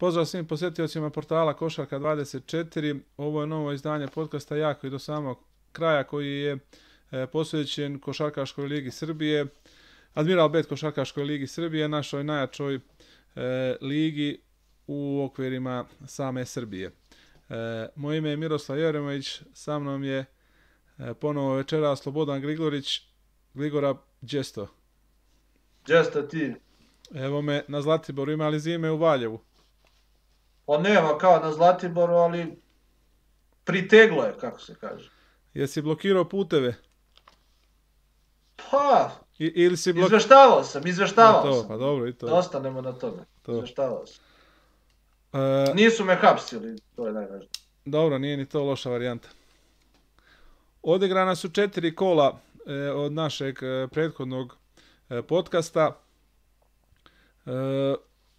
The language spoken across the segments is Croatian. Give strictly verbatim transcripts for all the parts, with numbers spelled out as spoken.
Pozdrav svim posjetiocima portala Košarka dvadeset četiri. Ovo je novo izdanje podcasta jako i do samog kraja koji je e, posvećen Košarkaškoj ligi Srbije. Admiral Bet Košarkaškoj ligi Srbije, našoj najjačoj e, ligi u okvirima same Srbije. E, moje ime je Miroslav Jeremović, sa mnom je e, ponovo večera Slobodan Grigorić. Grigora, đesto? Đesto ti? Evo me na Zlatiboru, ima li zime u Valjevu? Pa nema kao na Zlatiboru, ali priteglo je, kako se kaže. Jesi blokirao puteve? Pa, I, ili si blok... izveštavao sam, izveštavao to, sam. Pa dobro, i to. Da ostanemo na tome. To. Izveštavao sam. E... Nisu me hapsili, to je najvažnije. Dobro, nije ni to loša varijanta. Odigrana su četiri kola e, od našeg e, prethodnog e, podcasta. E,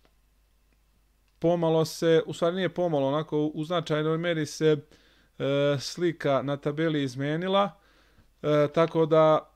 pomalo se, u stvari nije pomalo, onako u značajnoj meri se e, slika na tabeli izmenila, e, tako da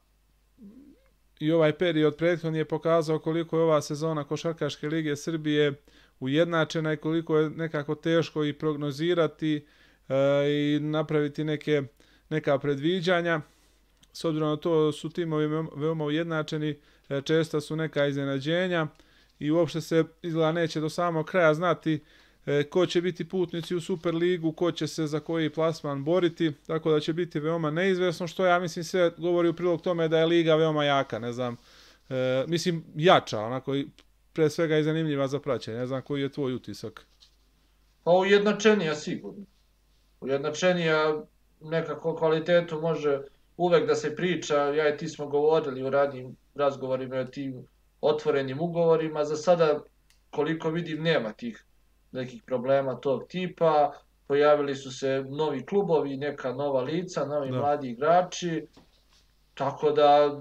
i ovaj period prethodni je pokazao koliko je ova sezona Košarkaške lige Srbije ujednačena i koliko je nekako teško i prognozirati e, i napraviti neke, neka predviđanja. S obzirom na to su timovi veoma ujednačeni, e, česta su neka iznenađenja i uopšte se izgleda neće do samog kraja znati e, ko će biti putnici u Superligu, ko će se za koji plasman boriti, tako da će biti veoma neizvesno, što ja mislim sve govori u prilog tome da je liga veoma jaka, ne znam, e, mislim jača, onako pre svega i zanimljiva za praćenje, ne znam koji je tvoj utisak. Pa ujednačenija sigurno. Ujednačenija nekako kvalitetu može uvek da se priča, ja i ti smo govorili u radnjim razgovorima o tim otvorenim ugovorima, za sada koliko vidim nema tih nekih problema tog tipa, pojavili su se novi klubovi, neka nova lica, novi da. mladi igrači, tako da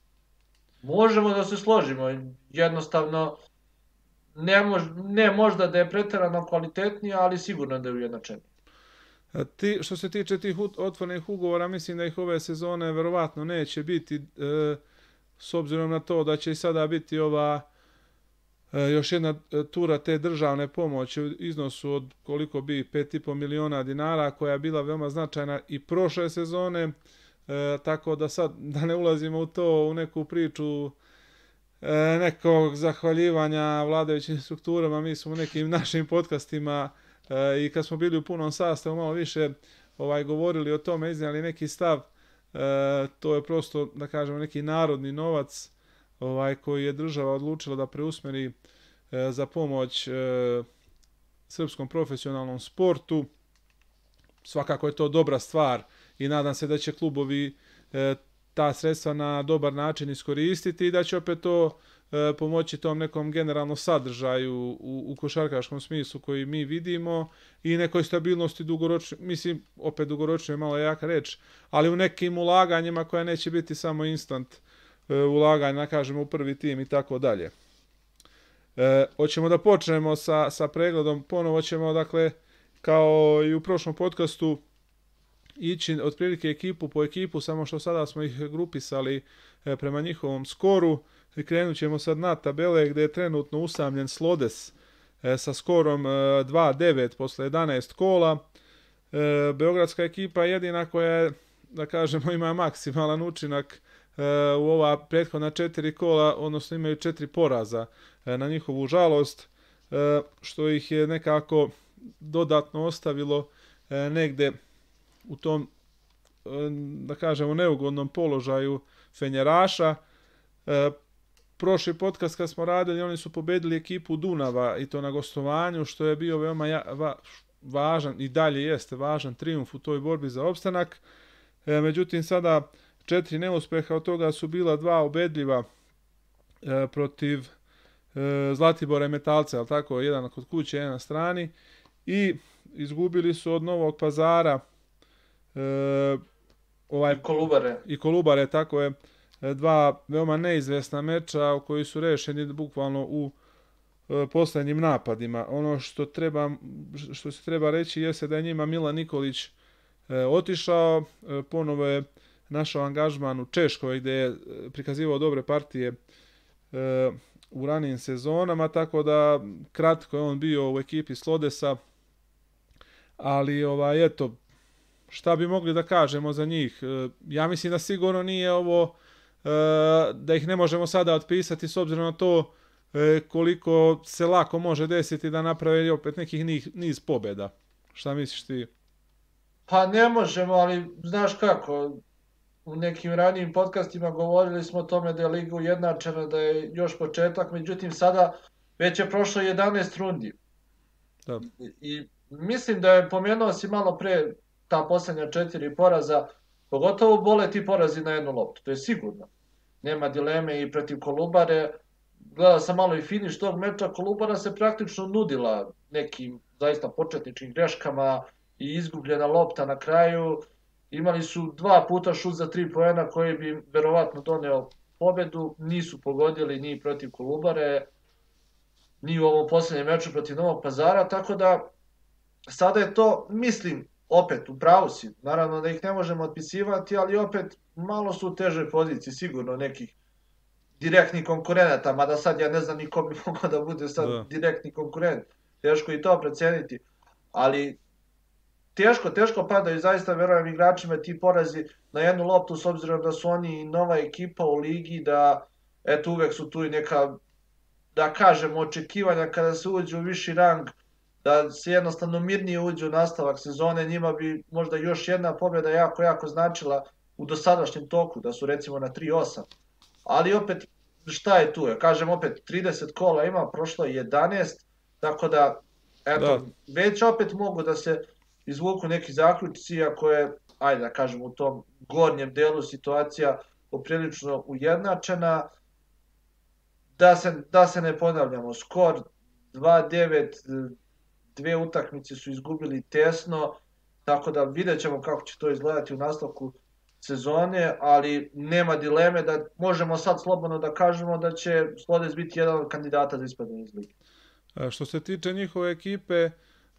možemo da se složimo, jednostavno ne, mož, ne možda da je preterano kvalitetnija, ali sigurno da je ujednačenija. Ti, što se tiče tih otvorenih ugovora, mislim da ih ove sezone verovatno neće biti, e, s obzirom na to da će i sada biti ova e, još jedna tura te državne pomoći u iznosu od koliko bi pet i po miliona dinara, koja je bila veoma značajna i prošle sezone, e, tako da sad da ne ulazimo u to, u neku priču e, nekog zahvaljivanja vladajućim strukturama. Mi smo u nekim našim podcastima e, i kad smo bili u punom sastavu malo više ovaj govorili o tome, iznijeli neki stav. E, to je prosto, da kažemo, neki narodni novac ovaj, koji je država odlučila da preusmeri e, za pomoć e, srpskom profesionalnom sportu. Svakako je to dobra stvar i nadam se da će klubovi e, ta sredstva na dobar način iskoristiti i da će opet to e, pomoći tom nekom generalnom sadržaju u, u košarkaškom smislu koji mi vidimo i nekoj stabilnosti dugoročno, mislim, opet dugoročno je malo jaka reč, ali u nekim ulaganjima koja neće biti samo instant e, ulaganja, kažemo, u prvi tim i tako dalje. E, hoćemo da počnemo sa, sa pregledom, ponovo ćemo, dakle, kao i u prošlom podcastu, ići otprilike ekipu po ekipu, samo što sada smo ih grupisali e, prema njihovom skoru. I krenut ćemo sad na tabele gdje je trenutno usamljen Slodes e, sa skorom e, dva devet posle jedanaest kola. E, Beogradska ekipa je jedina koja je, da kažemo, ima maksimalan učinak e, u ova prethodna četiri kola, odnosno imaju četiri poraza e, na njihovu žalost, e, što ih je nekako dodatno ostavilo e, negde u tom, da kažemo, neugodnom položaju fenjeraša. E, prošli podcast kad smo radili, oni su pobedili ekipu Dunava i to na gostovanju, što je bio veoma ja, va, važan i dalje jeste važan trijumf u toj borbi za opstanak. E, međutim, sada četiri neuspeha, od toga su bila dva ubedljiva e, protiv e, Zlatibora i Metalca, ali tako, jedan kod kuće, jedan na strani, i izgubili su od Novog Pazara E, ovaj, I Kolubare. I Kolubare, tako je, dva veoma neizvesna meča u koji su rešeni bukvalno u e, posljednjim napadima. Ono što treba, što se treba reći jeste da je njima Milan Nikolić e, otišao, e, ponovo je našao angažman u Češkoj gdje je prikazivao dobre partije e, u ranijim sezonama, tako da kratko je on bio u ekipi Slodesa, ali ovaj, eto, šta bi mogli da kažemo za njih? Ja mislim da sigurno nije ovo da ih ne možemo sada otpisati s obzirom na to koliko se lako može desiti da naprave opet nekih niz, niz pobjeda. Šta misliš ti? Pa ne možemo, ali znaš kako, u nekim ranijim podcastima govorili smo o tome da je liga ujednačena, da je još početak, međutim sada već je prošlo jedanaest rundi. Da. I mislim da je pomenuo si malo pre ta posljednja četiri poraza, pogotovo bole ti porazi na jednu loptu, to je sigurno. Nema dileme i protiv Kolubare. Gledao sam malo i finiš tog meča, Kolubara se praktično nudila nekim zaista početničkim greškama i izgubljena lopta na kraju. Imali su dva puta šut za tri poena koji bi verovatno doneo pobedu, nisu pogodili ni protiv Kolubare, ni u ovom posljednjem meču protiv Novog Pazara, tako da sada je to, mislim, opet u pravu si, naravno da ih ne možemo otpisivati, ali opet malo su u težoj poziciji, sigurno nekih direktnih konkurenata, mada sad ja ne znam ni ko bi mogao da bude sad da. direktni konkurent, teško i to proceniti, ali teško, teško padaju, zaista verujem igračima ti porazi na jednu loptu, s obzirom da su oni nova ekipa u ligi, da eto uvek su tu i neka, da kažemo, očekivanja kada se uđe u viši rang, da se jednostavno mirnije uđe u nastavak sezone, njima bi možda još jedna pobjeda jako, jako značila u dosadašnjem toku, da su recimo na tri osam. Ali opet, šta je tu? Ja kažem opet, trideset kola ima, prošlo je jedanaest, tako da, eto, da. već opet mogu da se izvuku neki zaključci, ako je, ajde da kažem, u tom gornjem delu situacija poprilično ujednačena, da se, da se ne ponavljamo. Skor dva devet, dve utakmice su izgubili tesno, tako da vidjet ćemo kako će to izgledati u nastavku sezone, ali nema dileme da možemo sad slobodno da kažemo da će Slodes biti jedan od kandidata za ispadanje iz lige. Što se tiče njihove ekipe, e,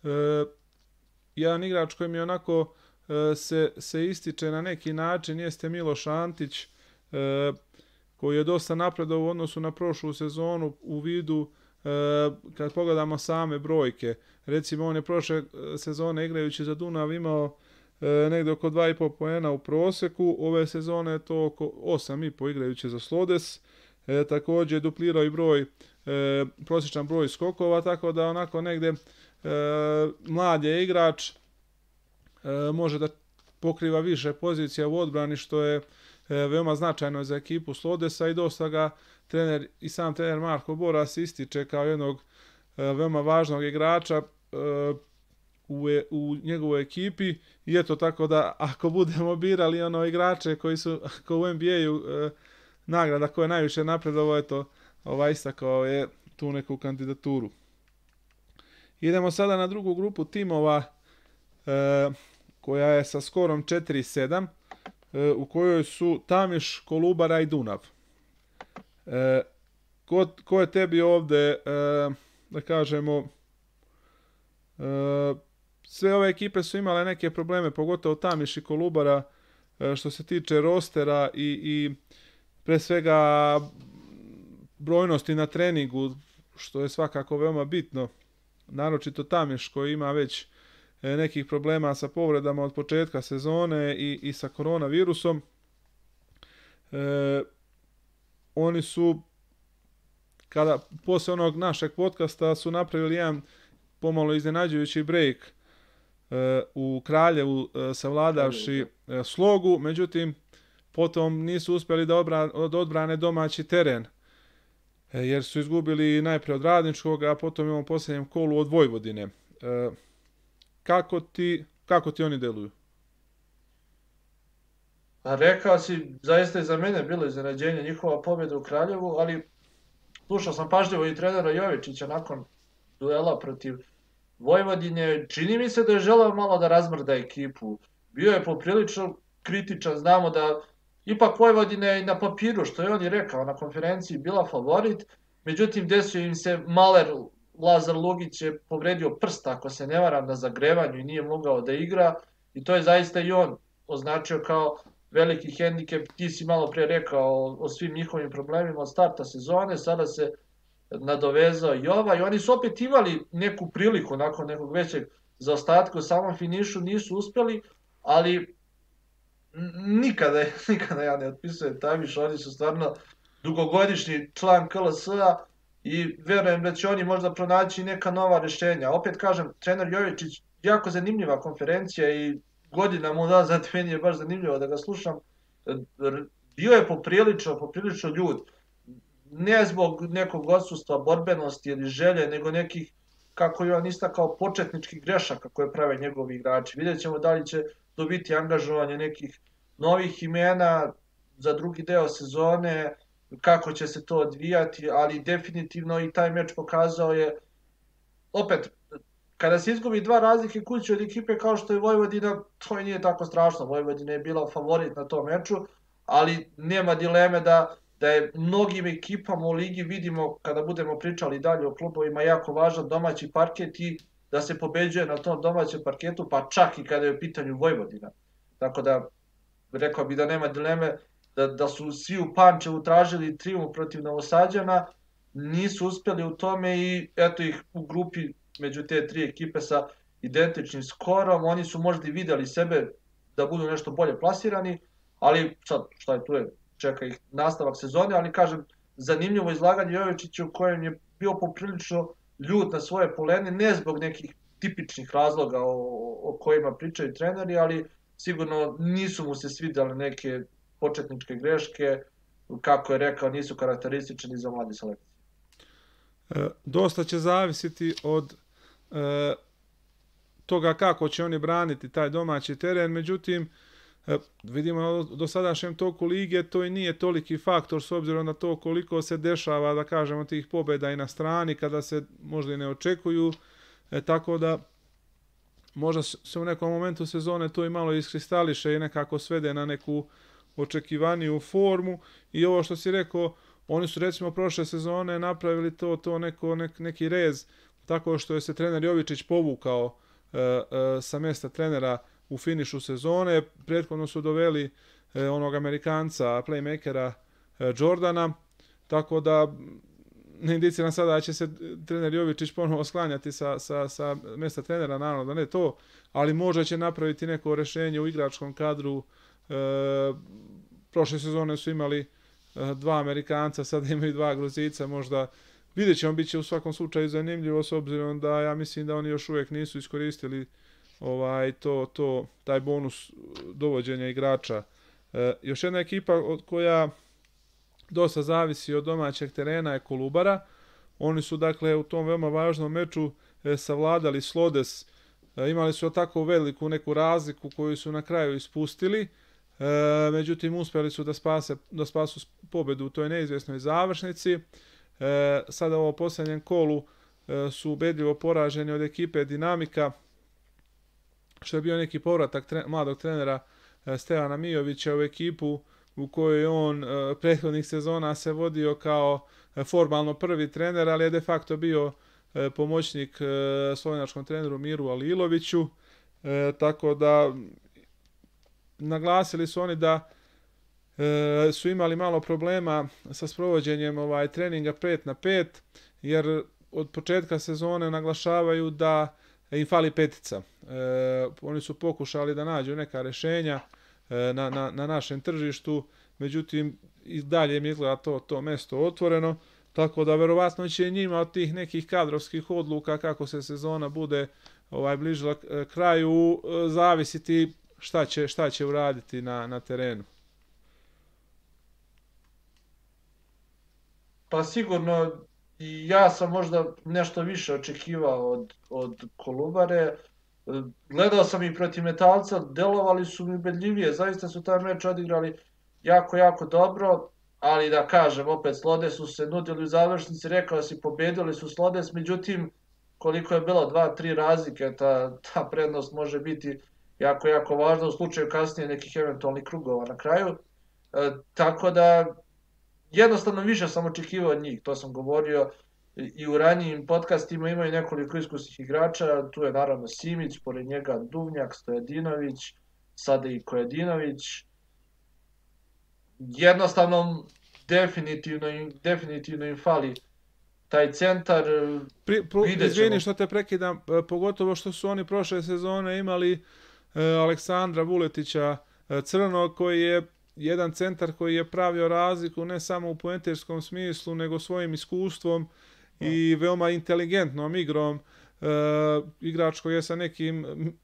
jedan igrač koji mi onako e, se, se ističe na neki način jeste Miloš Antić, e, koji je dosta napredovao u odnosu na prošlu sezonu u vidu e, kad pogledamo same brojke. Recimo, on je prošle sezone igrajući za Dunav imao e, negdje oko dva i po poena u proseku, ove sezone je to oko osam i po igrajući za Slodes. E, također je duplirao i broj, e, prosječan broj skokova, tako da onako negdje e, mlad je igrač, e, može da pokriva više pozicija u odbrani, što je e, veoma značajno za ekipu Slodesa i dosta ga trener i sam trener Marko Boras ističe kao jednog e, veoma važnog igrača e, u, u njegovoj ekipi. I eto, tako da ako budemo birali ono igrače koji su ko u N B A-u e, nagrada koja je najviše napredovao, eto, ovaj istakao je tu neku kandidaturu. Idemo sada na drugu grupu timova e, koja je sa skorom četiri sedam, e, u kojoj su Tamiš, Kolubara i Dunav. E, ko, ko je tebi ovde, e, da kažemo, e, sve ove ekipe su imale neke probleme, pogotovo Tamiš i Kolubara, e, što se tiče rostera i, i pre svega brojnosti na treningu, što je svakako veoma bitno, naročito Tamiš koji ima već nekih problema sa povredama od početka sezone i, i sa koronavirusom. E, oni su, kada posle onog našeg podcasta, su napravili jedan pomalo iznenađujući break e, u Kraljevu, e, savladavši e, Slogu, međutim, potom nisu uspjeli da, obra, da odbrane domaći teren, e, jer su izgubili najprije od Radničkog, a potom imamo posljednjem kolu od Vojvodine. E, kako, ti, kako ti oni deluju? A rekao si, zaista je za mene bilo iznenađenje njihova pobjeda u Kraljevu, ali slušao sam pažljivo i trenera Jovičića nakon duela protiv Vojvodine. Čini mi se da je želeo malo da razmrda ekipu. Bio je poprilično kritičan, znamo da ipak Vojvodina je na papiru, što je on i rekao na konferenciji, bila favorit, međutim desio im se maler, Lazar Lugić je povredio prst, ako se ne varam, na zagrevanju i nije mogao da igra, i to je zaista i on označio kao veliki hendikep. Ti si malo pre rekao o, o svim njihovim problemima od starta sezone, sada se nadovezao i ovaj. Oni su opet imali neku priliku nakon nekog većeg zaostatka u samom finišu, nisu uspjeli, ali nikada, nikada ja ne otpisujem Tamiš, oni su stvarno dugogodišnji član K L S-a i verujem da će oni možda pronaći neka nova rješenja. Opet kažem, trener Jovičić, jako zanimljiva konferencija i godinama unazad meni je baš zanimljivo da ga slušam. Bio je poprilično, poprilično ljud. Ne zbog nekog odsustva borbenosti ili želje, nego nekih, kako je on istakao, početničkih grešaka koje prave njegovi igrači. Vidjet ćemo da li će to biti angažovanje nekih novih imena za drugi deo sezone, kako će se to odvijati, ali definitivno i taj meč pokazao je, opet, kada se izgubi dva razlike kuće od ekipe kao što je Vojvodina, to i nije tako strašno. Vojvodina je bila favorit na tom meču, ali nema dileme da, da je mnogim ekipama u ligi, vidimo kada budemo pričali dalje o klubovima, jako važan domaći parket i da se pobeđuje na tom domaćem parketu, pa čak i kada je u pitanju Vojvodina. Tako da, rekao bi da nema dileme da, da su svi u Pančevu tražili trijumf protiv Novosađana, nisu uspjeli u tome i eto ih u grupi među te tri ekipe sa identičnim skorom. Oni su možda i vidjeli sebe da budu nešto bolje plasirani, ali sad šta je tu je, čeka ih nastavak sezone, ali kažem, zanimljivo izlaganje Jovičića u kojem je bio poprilično ljut na svoje polene, ne zbog nekih tipičnih razloga o, o kojima pričaju treneri, ali sigurno nisu mu se svidjale neke početničke greške, kako je rekao, nisu karakteristični za mladi selekcije. E, dosta će zavisiti od e, toga kako će oni braniti taj domaći teren, međutim, e, vidimo do sadašnjem toku lige, to i nije toliki faktor s obzirom na to koliko se dešava, da kažemo, tih pobjeda i na strani, kada se možda i ne očekuju, e, tako da možda se u nekom momentu sezone to i malo iskristališe i nekako svede na neku očekivaniju formu. I ovo što si rekao, oni su recimo prošle sezone napravili to to neko nek, neki rez tako što je se trener Jovičić povukao e, e, sa mjesta trenera u finišu sezone. Prethodno su doveli e, onog Amerikanca, playmakera e, Jordana, tako da ne indiciram sada da će se trener Jovičić ponovo sklanjati sa, sa, sa mjesta trenera, naravno da ne to, ali možda će napraviti neko rješenje u igračkom kadru. E, prošle sezone su imali e, dva Amerikanca, sada imaju dva Gruzica, možda vidjet ćemo, bit će u svakom slučaju zanimljivo s obzirom da ja mislim da oni još uvijek nisu iskoristili ovaj to to taj bonus dovođenja igrača. E, još jedna ekipa od koja dosta zavisi od domaćeg terena je Kolubara. Oni su dakle u tom veoma važnom meču e, savladali Slodes. E, imali su tako veliku neku razliku koju su na kraju ispustili. E, međutim, uspjeli su da, spase, da spasu pobjedu u toj neizvjesnoj završnici. E, sada u ovom posljednjem kolu e, su ubedljivo poraženi od ekipe Dinamika, što je bio neki povratak tre, mladog trenera e, Stevana Mijovića u ekipu u kojoj on e, prethodnih sezona se vodio kao e, formalno prvi trener, ali je de facto bio e, pomoćnik e, slovenačkom treneru Miru Aliloviću, e, tako da naglasili su oni da e, su imali malo problema sa sprovođenjem ovaj treninga pet na pet, jer od početka sezone naglašavaju da im fali petica. E, oni su pokušali da nađu neka rješenja e, na, na, na našem tržištu, međutim i dalje im izgleda to, to mesto otvoreno, tako da verovatno će njima od tih nekih kadrovskih odluka kako se sezona bude ovaj bližila kraju zavisiti šta će, šta će uraditi na, na terenu. Pa sigurno, i ja sam možda nešto više očekivao od, od Kolubare. Gledao sam i protiv Metalca, delovali su mi ubedljivije, zaista su taj meč odigrali jako, jako dobro, ali da kažem, opet Slodes su se nudili u završnici, rekao si, pobedili su Slodes, međutim, koliko je bilo dva, tri razlike, ta, ta prednost može biti jako, jako važna u slučaju kasnije nekih eventualnih krugova na kraju. E, tako da, jednostavno više sam očekivao od njih, to sam govorio i u ranijim podcastima, imaju nekoliko iskusnih igrača, tu je naravno Simić, pored njega Duvnjak, Stojadinović, sada i Kojadinović. Jednostavno, definitivno im, definitivno im fali taj centar, Pri, pro, vidjet izvini ćemo. što te prekidam, e, pogotovo što su oni prošle sezone imali e, Aleksandra Vuletića e, Crnog, koji je jedan centar koji je pravio razliku ne samo u poenterskom smislu, nego svojim iskustvom i veoma inteligentnom igrom. E, igrač koji je sa nekim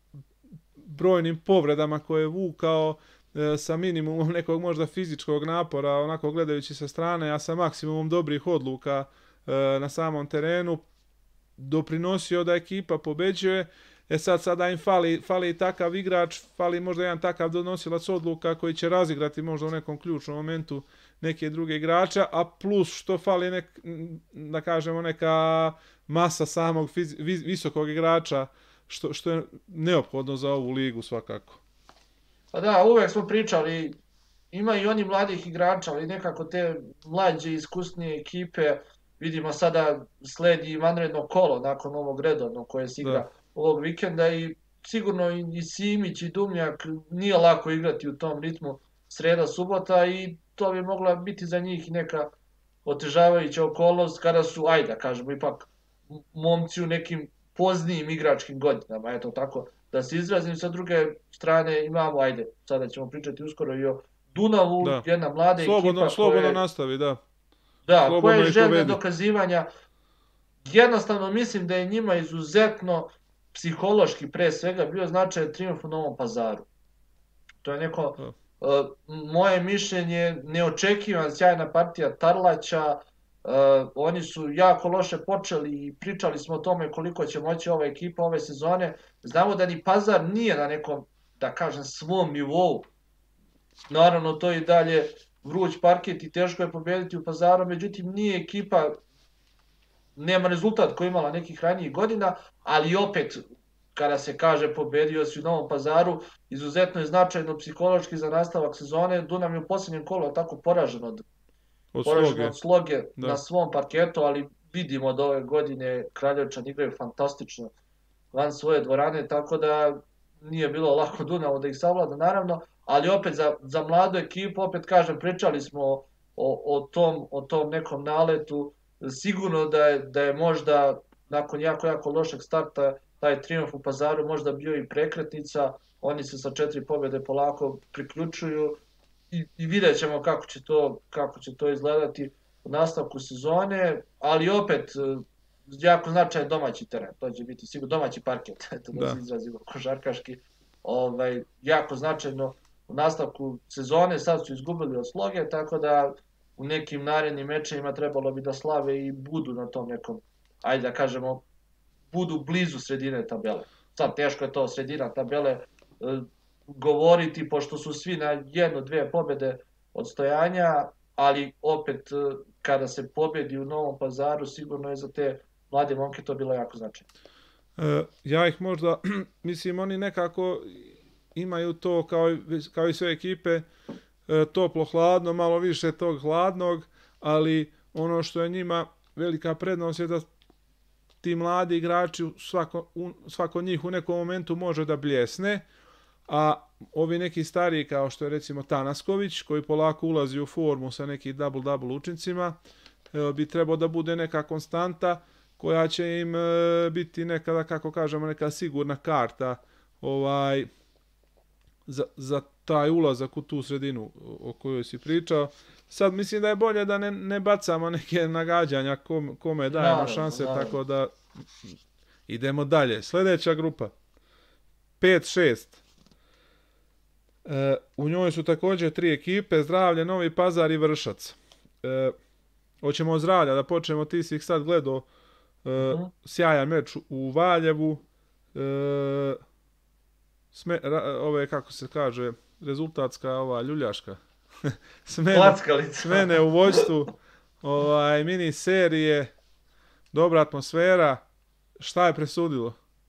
brojnim povredama koje je vukao, e, sa minimumom nekog možda fizičkog napora, onako gledajući sa strane, a sa maksimumom dobrih odluka e, na samom terenu, doprinosio da ekipa pobeđuje. E sad, sada im fali, fali takav igrač, fali možda jedan takav donosilac odluka koji će razigrati možda u nekom ključnom momentu neke druge igrača, a plus što fali nek, da kažemo neka masa samog fiz, vis, visokog igrača, što, što je neophodno za ovu ligu svakako. Pa da, uvek smo pričali, ima i oni mladih igrača, ali nekako te mlađe, iskusnije ekipe, vidimo sada sledi vanredno kolo nakon ovog redovnog koje se igra da. ovog vikenda i sigurno i Simić i Dumljak nije lako igrati u tom ritmu sreda, subota i to bi mogla biti za njih neka otežavajuća okolnost kada su, ajde da kažemo, ipak momci u nekim poznijim igračkim godinama, eto tako da se izrazim. Sa druge strane imamo, ajde, sada ćemo pričati uskoro i o Dunavu, da. jedna mlada slobodno, ekipa slobodno koja je, nastavi, da. Da, slobodno koja je željna dokazivanja. Jednostavno mislim da je njima izuzetno psihološki pre svega bio značajan trijumf u Novom Pazaru. To je neko, da. uh, moje mišljenje, neočekivan sjajna partija Tarlaća. Uh, oni su jako loše počeli i pričali smo o tome koliko će moći ova ekipa ove sezone. Znamo da ni Pazar nije na nekom, da kažem, svom nivou. Naravno, to je i dalje vruć parket i teško je pobediti u Pazaru, međutim nije ekipa, nema rezultat koji imala nekih ranijih godina, ali opet, kada se kaže pobedio si u Novom Pazaru, izuzetno je značajno psihološki za nastavak sezone. Dunav je u posljednjem kolu tako poražen od Od poražen sloge, od sloge da. na svom parketu, ali vidimo da ove godine Kraljevčan igraju fantastično van svoje dvorane, tako da nije bilo lako Dunavu da ih savlada, naravno, ali opet za, za mladu ekipu, opet kažem, pričali smo o, o, tom, o tom nekom naletu, sigurno da je, da je možda nakon jako, jako lošeg starta taj trijumf u Pazaru možda bio i prekretnica, oni se sa četiri pobjede polako priključuju, I, i vidjet ćemo kako će, to, kako će to izgledati u nastavku sezone, ali opet jako značajan domaći teren, to će biti sigurno domaći parket, eto da, da se izrazimo košarkaški, ovaj, jako značajno u nastavku sezone. Sad su izgubili od Sloge, tako da u nekim narednim mečevima trebalo bi da slave i budu na tom nekom, ajde da kažemo, budu blizu sredine tabele. Sad teško je to sredina tabele govoriti, pošto su svi na jedno, dve pobjede odstojanja, ali opet kada se pobjedi u Novom Pazaru, sigurno je za te mlade momke to bilo jako značajno. E, ja ih možda, mislim, oni nekako imaju to kao, kao i sve ekipe, e, toplo-hladno, malo više tog hladnog, ali ono što je njima velika prednost je da ti mladi igrači, svako, svako njih u nekom momentu može da bljesne, a ovi neki stariji kao što je recimo Tanasković, koji polako ulazi u formu sa nekih double-double učincima, bi trebao da bude neka konstanta koja će im biti neka, kako kažemo, neka sigurna karta ovaj, za, za taj ulazak u tu sredinu o kojoj si pričao. Sad mislim da je bolje da ne, ne bacamo neke nagađanja kom, kome dajemo no, šanse, no, no. Tako da idemo dalje. Sljedeća grupa, pet šest. E, u njoj su također tri ekipe, Zdravlje, Novi Pazar i Vršac. E, hoćemo od Zdravlja da počnemo, ti si ih sad gledao, e, uh-huh. sjajan meč u Valjevu, e, sme, ra, ove, kako se kaže, rezultatska, ova, ljuljaška, smene, smene u vojstvu, ovaj, mini serije, dobra atmosfera. Šta je presudilo?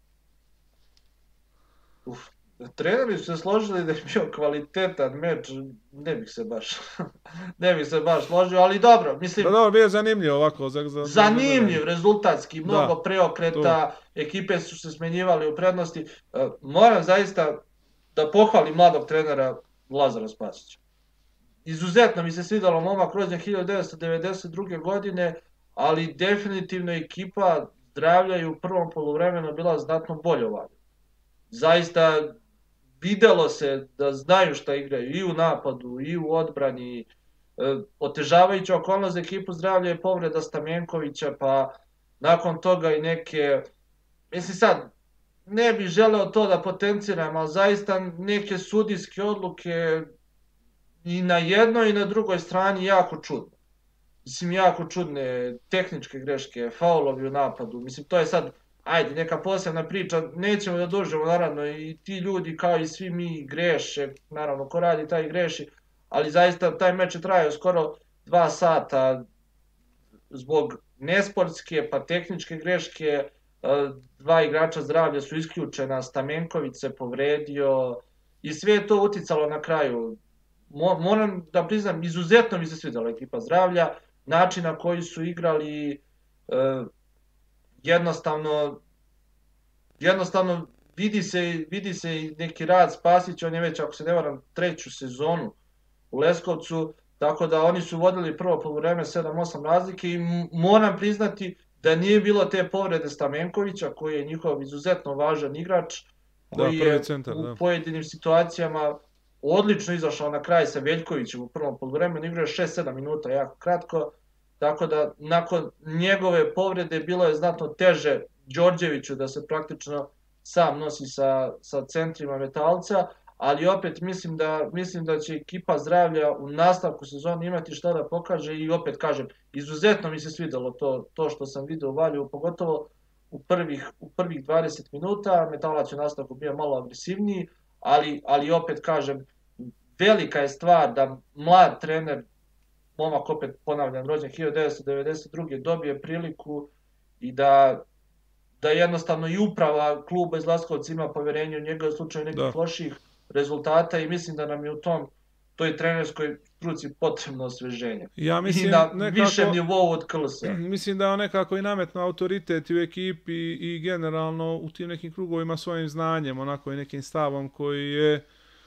Uf. Treneri su se složili da je bio kvalitetan meč, ne bih se baš, ne bih se baš složio, ali dobro, mislim... Da, dobro, bio zanimljiv ovako. Za, za, zanimljiv, rezultatski, mnogo da, preokreta, to. Ekipe su se smenjivali u prednosti. Uh, moram zaista da pohvalim mladog trenera Lazara Spasića. Izuzetno mi se svidalo momak rođen hiljadu devetsto devedeset druge godine, ali definitivno ekipa Zdravlja je u prvom poluvremenu bila znatno boljova. Zaista videlo se da znaju šta igraju i u napadu i u odbrani. E, otežavajuća okolnost za ekipu Zdravlja je povreda Stamjenkovića, pa nakon toga i neke, mislim sad, ne bih želeo to da potenciram, ali zaista neke sudijske odluke i na jednoj i na drugoj strani jako čudne. Mislim, jako čudne tehničke greške, faulovi u napadu. Mislim, to je sad, ajde, neka posebna priča, nećemo da dužimo, naravno, i ti ljudi kao i svi mi greše, naravno, ko radi taj greši, ali zaista taj meč je trajao skoro dva sata zbog nesportske pa tehničke greške, dva igrača Zdravlja su isključena, Stamenković se povredio i sve je to uticalo na kraju. Moram da priznam, izuzetno mi se svidjela ekipa Zdravlja, način na koji su igrali, jednostavno, jednostavno vidi se, vidi se i neki rad Spasić, on je već, ako se ne varam, treću sezonu u Leskovcu, tako da oni su vodili prvo poluvreme sedam osam razlike i moram priznati da nije bilo te povrede Stamenkovića, koji je njihov izuzetno važan igrač, koji je u pojedinim situacijama odlično izašao na kraj sa Veljkovićem u prvom poluvremenu, igrao je šest sedam minuta, jako kratko, tako da nakon njegove povrede bilo je znatno teže Đorđeviću da se praktično sam nosi sa, sa centrima Metalca, ali opet mislim da, mislim da će ekipa Zdravlja u nastavku sezone imati šta da pokaže i opet kažem, izuzetno mi se svidelo to, to što sam vidio u Valjevu, pogotovo u prvih, u prvih dvadeset minuta, Metalac u nastavku bio malo agresivniji, ali, ali opet kažem, velika je stvar da mlad trener, momak opet ponavljam, rođen hiljadu devetsto devedeset druge dobije priliku i da da jednostavno i uprava kluba iz Laskovca ima poverenje u njega u slučaju nekih loših rezultata i mislim da nam je u tom toj trenerskoj struci potrebno osveženje. Ja mislim, I na nekako, višem nivou od K L S-a. Mislim da on nekako i nametno autoritet u ekipi i generalno u tim nekim krugovima svojim znanjem, onako i nekim stavom koji je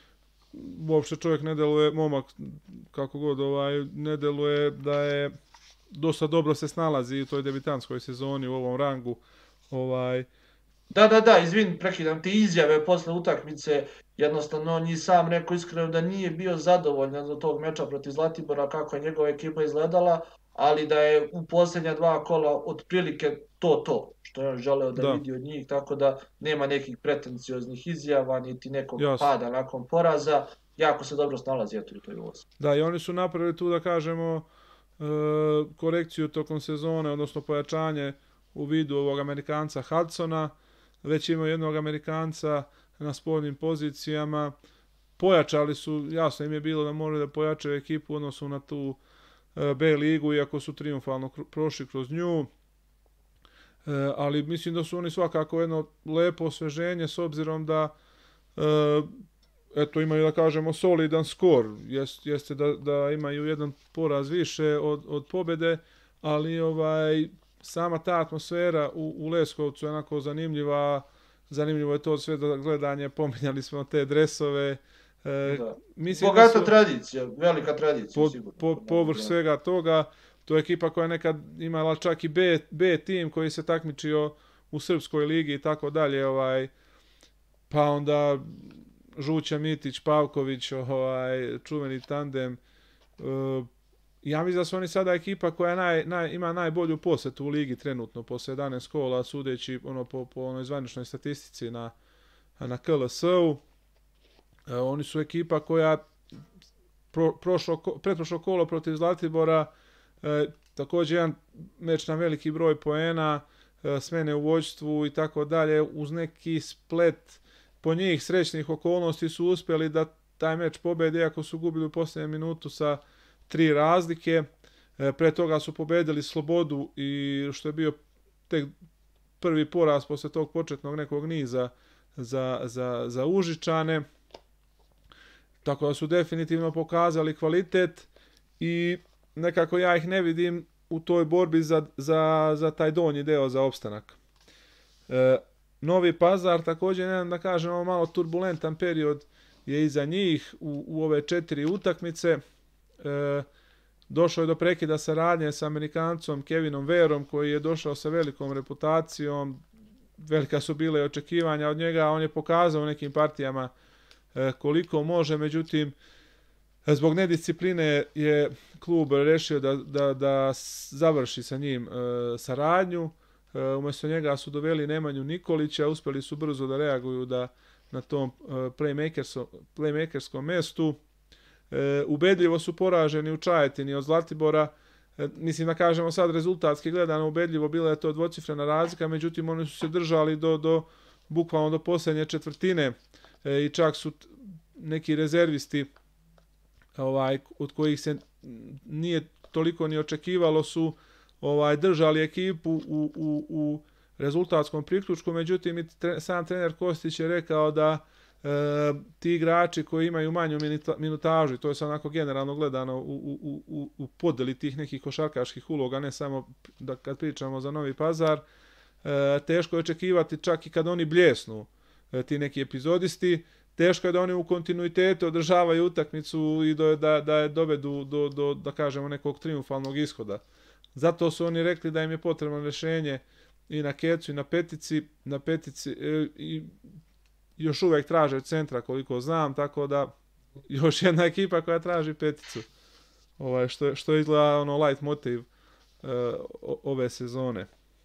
uopšte čovjek ne deluje, momak kako god ovaj, ne deluje da je dosta dobro se snalazi u toj debitanskoj sezoni u ovom rangu. Ovaj... Da, da, da, izvin, prekidam te izjave posle utakmice, jednostavno on je sam rekao iskreno da nije bio zadovoljan od tog meča protiv Zlatibora kako je njegova ekipa izgledala, ali da je u posljednja dva kola otprilike to to što je on želeo da, da vidi od njih, tako da nema nekih pretencioznih izjava, niti nekog Jasne. pada nakon poraza, jako se dobro snalazi eto u toj ulozi. Da, i oni su napravili tu da kažemo e, korekciju tokom sezone, odnosno pojačanje u vidu ovog Amerikanca Hudsona, već imaju jednog Amerikanca na spoljnim pozicijama, pojačali su, jasno im je bilo da moraju da pojačaju ekipu u odnosu na tu B ligu, iako su triumfalno prošli kroz nju, ali mislim da su oni svakako jedno lepo osveženje s obzirom da eto imaju da kažemo solidan skor, Jest, jeste da, da imaju jedan poraz više od, od pobjede, ali ovaj sama ta atmosfera u, u Leskovcu je onako zanimljiva, zanimljivo je to sve da gledanje, pominjali smo te dresove. E, Bogata su, tradicija, velika tradicija. Po, sigurno. Po, povrh svega toga, to je ekipa koja je nekad imala čak i B, B tim koji se takmičio u Srpskoj ligi i tako dalje, ovaj, pa onda Žuća Mitić, Pavković, ovaj, čuveni tandem, e, ja mislim da su oni sada ekipa koja naj, naj, ima najbolju posjetu u ligi trenutno, posle jedanaest kola, sudeći ono, po, po onoj zvaničnoj statistici na, na K L S-u. E, oni su ekipa koja pro, prošlo, pretprošlo kolo protiv Zlatibora, e, također jedan meč na veliki broj poena, e, smene u vođstvu i tako dalje, uz neki splet po njih srećnih okolnosti su uspjeli da taj meč pobede, iako su gubili u posljednjem minutu sa tri razlike. E, pre toga su pobedili Slobodu i što je bio tek prvi poraz posle tog početnog nekog niza za, za, za Užičane. Tako da su definitivno pokazali kvalitet i nekako ja ih ne vidim u toj borbi za, za, za taj donji deo za opstanak. E, Novi Pazar također, jedan da kažemo malo turbulentan period je iza njih u, u ove četiri utakmice. E, došao je do prekida saradnje sa Amerikancom Kevinom Verom, koji je došao sa velikom reputacijom, velika su bile očekivanja od njega, on je pokazao u nekim partijama koliko može, međutim, zbog nediscipline je klub rešio da, da, da završi sa njim e, saradnju. E, umjesto njega su doveli Nemanju Nikolića, uspjeli su brzo da reaguju da na tom e, playmakerskom, playmakerskom mjestu. E, ubedljivo su poraženi u Čajetini od Zlatibora. E, mislim da kažemo sad rezultatski gledano ubedljivo, bila je to dvocifrena razlika, međutim oni su se držali do, do bukvalno do posljednje četvrtine e, i čak su neki rezervisti ovaj od kojih se nije toliko ni očekivalo su ovaj držali ekipu u, u, u rezultatskom priključku, međutim i tre, sam trener Kostić je rekao da e, ti igrači koji imaju manju minutažu, i to je sad onako generalno gledano u, u, u, u podeli tih nekih košarkaških uloga, ne samo da kad pričamo za Novi Pazar, e, teško je očekivati čak i kad oni bljesnu e, ti neki epizodisti. Teško je da oni u kontinuitetu održavaju utakmicu i do, da, da je dovedu do, do, da kažemo, nekog triumfalnog ishoda. Zato su oni rekli da im je potrebno rješenje i na kecu i na petici. Na petici e, i još uvijek traže centra koliko znam, tako da još jedna ekipa koja traži peticu. Ovaj, što, što izgleda ono light motiv e, ove sezone.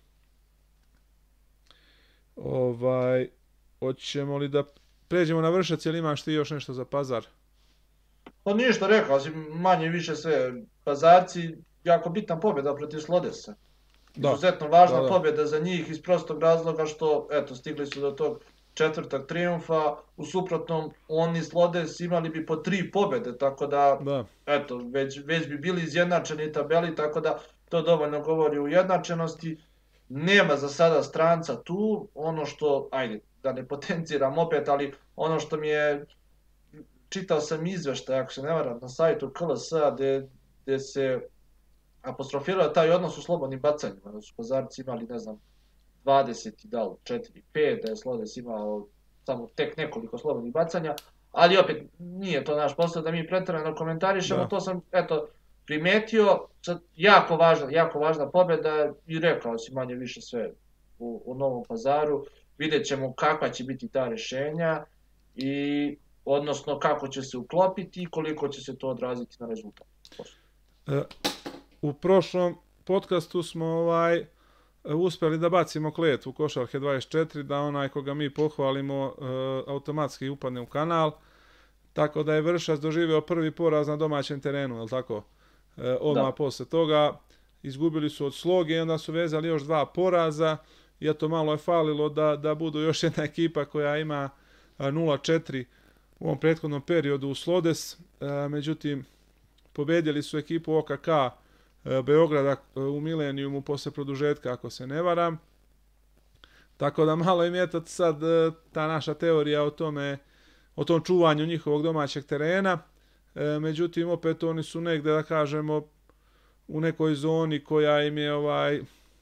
Ovaj, hoćemo li da pređemo na Vršac, ili imaš ti još nešto za Pazar? Pa ništa, rekao si, manje više sve. Pazarci, jako bitna pobjeda protiv Slodesa. Izuzetno važna da, da. pobjeda za njih iz prostog razloga što, eto, stigli su do tog četvrtog triumfa, u suprotnom oni Slodes imali bi po tri pobjede, tako da, da. eto, već, već bi bili izjednačeni tabeli, tako da to dovoljno govori o ujednačenosti. Nema za sada stranca tu, ono što, ajde, da ne potenciram opet, ali ono što mi je, čitao sam izveštaj, ako se ne varam, na sajtu K L S-a, gde, gde se apostrofirao taj odnos u slobodnim bacanjima, da su Pazarci imali, ne znam, dvadeset i dal, četiri pet, da je Slodes imao samo tek nekoliko slobodnih bacanja, ali opet nije to naš posao da mi pretjerano komentarišemo, da. To sam, eto, primetio, sad, jako važna, jako važna pobjeda i rekao si manje više sve u, u Novom Pazaru. Vidjet ćemo kakva će biti ta rješenja i odnosno kako će se uklopiti i koliko će se to odraziti na rezultat. E, u prošlom podcastu smo ovaj uspjeli da bacimo kletvu Košarke dvadeset četiri, da onaj koga mi pohvalimo e, automatski upadne u kanal, tako da je Vršac doživio prvi poraz na domaćem terenu, je li tako? E, odmah posle toga izgubili su od Sloge i onda su vezali još dva poraza. I eto, malo je falilo da, da budu još jedna ekipa koja ima nula četiri u ovom prethodnom periodu u Slodes. E, međutim, pobedili su ekipu O K K e, Beograda u Milenijumu posle produžetka, ako se ne varam. Tako da malo im je sad e, ta naša teorija o tome, o tom čuvanju njihovog domaćeg terena. E, međutim, opet oni su negde, da kažemo, u nekoj zoni koja im je ovaj...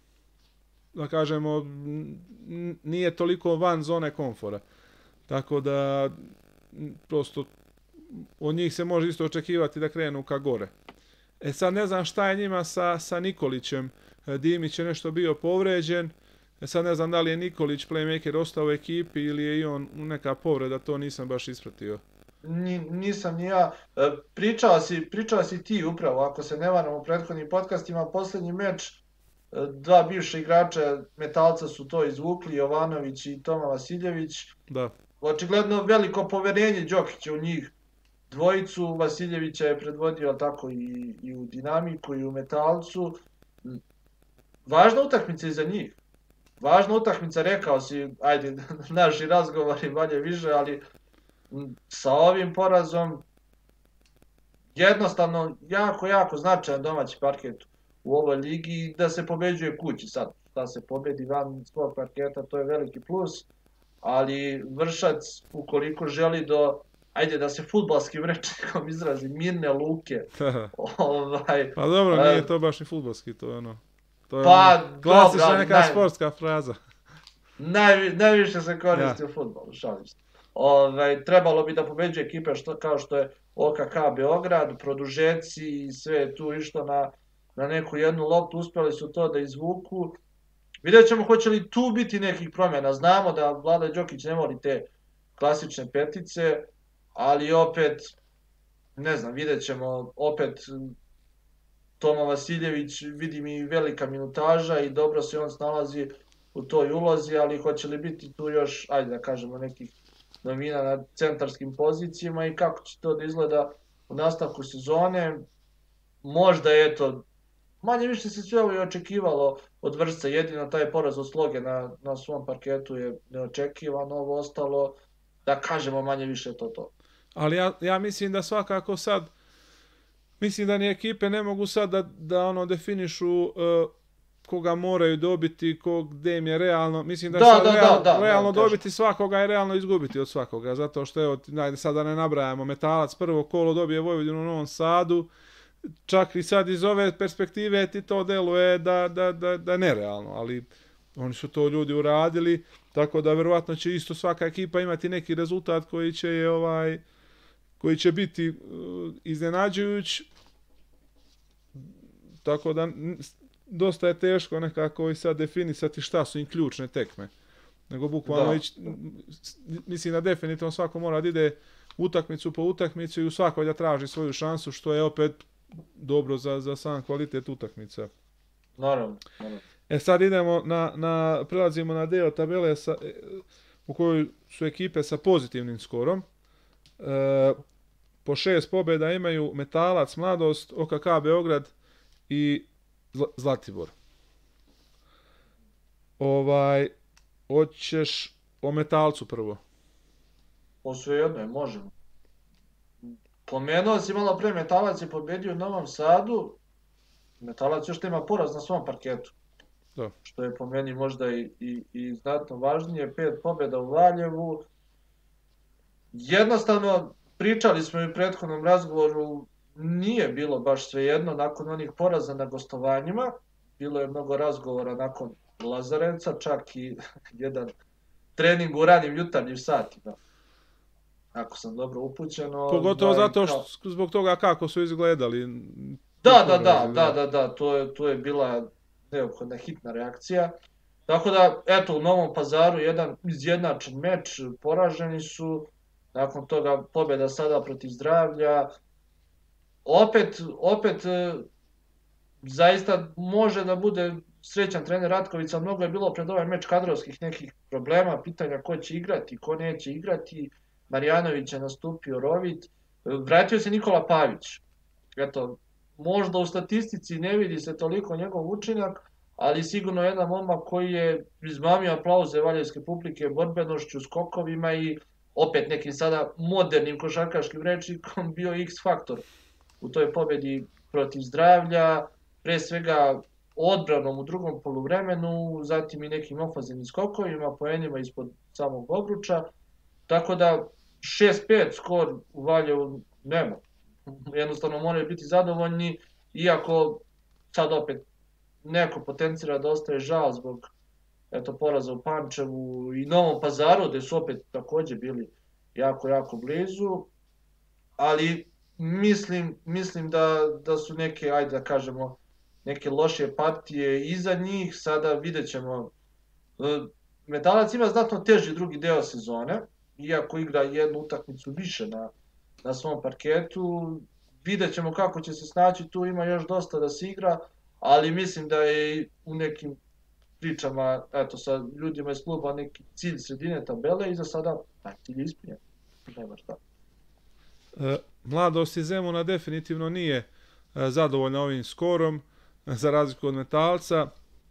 da kažemo, nije toliko van zone komfora. Tako da, prosto, od njih se može isto očekivati da krenu ka gore. E sad ne znam šta je njima sa, sa Nikolićem. Dimić je nešto bio povređen. E sad ne znam da li je Nikolić, playmaker, ostao u ekipi ili je i on neka povreda, to nisam baš ispratio. Ni, nisam ni ja. Pričao si, pričao si ti upravo, ako se ne varam u prethodnim podcastima, posljednji meč, dva bivša igrača Metalca su to izvukli, Jovanović i Toma Vasiljević. Da. Očigledno veliko poverenje Đokića u njih dvojicu. Vasiljevića je predvodio tako i, i u Dinamiku i u Metalcu. Važna utakmica i za njih. Važna utakmica, rekao si, ajde, naši razgovori manje više, ali sa ovim porazom jednostavno jako, jako značajan domaći parket u ovoj ligi, da se pobeđuje kući sad. Da se pobedi van svog parketa, to je veliki plus, ali Vršac, ukoliko želi do, ajde da se fudbalskim rečnikom izrazi, mirne luke. ovaj, pa dobro, nije to baš i fudbalski, to je ono, to je pa, ono, klasična dobra, neka naj, sportska fraza. Naj, najviše se koristi ja. u fudbalu, šalim se. Ovaj, trebalo bi da pobeđuje ekipe što, kao što je O K K Beograd, produžeci i sve je tu išlo na, na neku jednu loptu, uspjeli su to da izvuku. Vidjet ćemo hoće li tu biti nekih promjena. Znamo da Vlada Đokić ne voli te klasične petice, ali opet, ne znam, vidjet ćemo opet Toma Vasiljević, vidi mi velika minutaža i dobro se on snalazi u toj ulozi, ali hoće li biti tu još, ajde da kažemo, nekih novina na centarskim pozicijama i kako će to da izgleda u nastavku sezone. Možda je to, manje više se sve ovo i očekivalo od Vršca, jedino taj poraz od Sloge na, na svom parketu je neočekivano, ovo ostalo, da kažemo manje više to to. Ali ja, ja mislim da svakako sad, mislim da ni ekipe ne mogu sad da, da ono definišu uh, koga moraju dobiti, kog, gde im je realno, mislim da, da, sad da, real, da, da, realno da, dobiti svakoga je realno izgubiti od svakoga, zato što evo, najde sad da ne nabrajamo, Metalac prvo kolo dobije Vojvodinu u Novom Sadu, čak i sad iz ove perspektive ti to deluje da, da, da, da je nerealno, ali oni su to ljudi uradili, tako da verovatno će isto svaka ekipa imati neki rezultat koji će je ovaj koji će biti uh, iznenađujuć, tako da dosta je teško nekako i sad definisati šta su im ključne tekme. Nego bukvalno ići, mislim da definitivno svako mora da ide utakmicu po utakmicu i u svakoj da traži svoju šansu, što je opet dobro za, za sam kvalitet utakmica. Naravno, naravno. E sad idemo na, na prelazimo na deo tabele sa, u kojoj su ekipe sa pozitivnim skorom. E, po šest pobjeda imaju Metalac, Mladost, O K K Beograd i Zlatibor. Ovaj, hoćeš o Metalcu prvo? O sve jedno je, možemo. Pomenuo si malo pre, Metalac je pobedio u Novom Sadu, Metalac još ima poraz na svom parketu. Da. Što je po meni možda i, i, i znatno važnije, pet pobjeda u Valjevu. Jednostavno, pričali smo i u prethodnom razgovoru, nije bilo baš svejedno nakon onih poraza na gostovanjima. Bilo je mnogo razgovora nakon Lazarevca, čak i jedan trening u ranim jutarnjim satima. Ako sam dobro upućeno. Pogotovo zato što zbog toga kako su izgledali. Da, da, da, da, da, da, to je, to je bila neophodna hitna reakcija. Tako da, eto, u Novom Pazaru jedan izjednačen meč, poraženi su, nakon toga pobjeda sada protiv Zdravlja. Opet, opet, zaista može da bude srećan trener Ratković, ali mnogo je bilo pred ovaj meč kadrovskih nekih problema, pitanja ko će igrati, ko neće igrati. Marjanović je nastupio, Rovit, vratio se Nikola Pavić. Eto, možda u statistici ne vidi se toliko njegov učinak, ali sigurno jedan momak koji je izmamio aplauze valjevske publike borbenošću, skokovima i opet nekim sada modernim košarkaškim rečnikom bio X-faktor u toj pobjedi protiv Zdravlja, pre svega odbranom u drugom poluvremenu, zatim i nekim ofanzivnim skokovima, poenima ispod samog obruča. Tako da šest pet skor u Valjevu nema. Jednostavno moraju biti zadovoljni, iako sad opet neko potencira da ostaje žal zbog eto, poraza u Pančevu i Novom Pazaru, gde su opet takođe bili jako, jako blizu. Ali mislim, mislim da, da su neke, ajde da kažemo, neke loše partije iza njih. Sada vidjet ćemo. Metalac ima znatno teži drugi deo sezone, iako igra jednu utakmicu više na, na svom parketu. Vidjet ćemo kako će se snaći, tu ima još dosta da se igra, ali mislim da je u nekim pričama, eto, sa ljudima iz kluba neki cilj sredine tabele i za sada taj cilj ispunjen. Nema šta. E, Mladost iz Zemuna definitivno nije e, zadovoljna ovim skorom, e, za razliku od Metalca.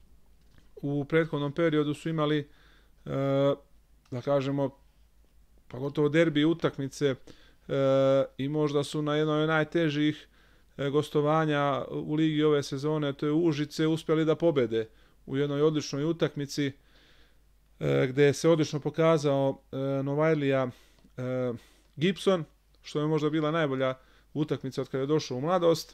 U prethodnom periodu su imali, e, da kažemo, pa gotovo derbi utakmice e, i možda su na jednoj najtežih e, gostovanja u ligi ove sezone, to je Užice, uspjeli da pobede u jednoj odličnoj utakmici e, gdje se odlično pokazao e, Novajlija e, Gibson, što je možda bila najbolja utakmica od kada je došao u Mladost.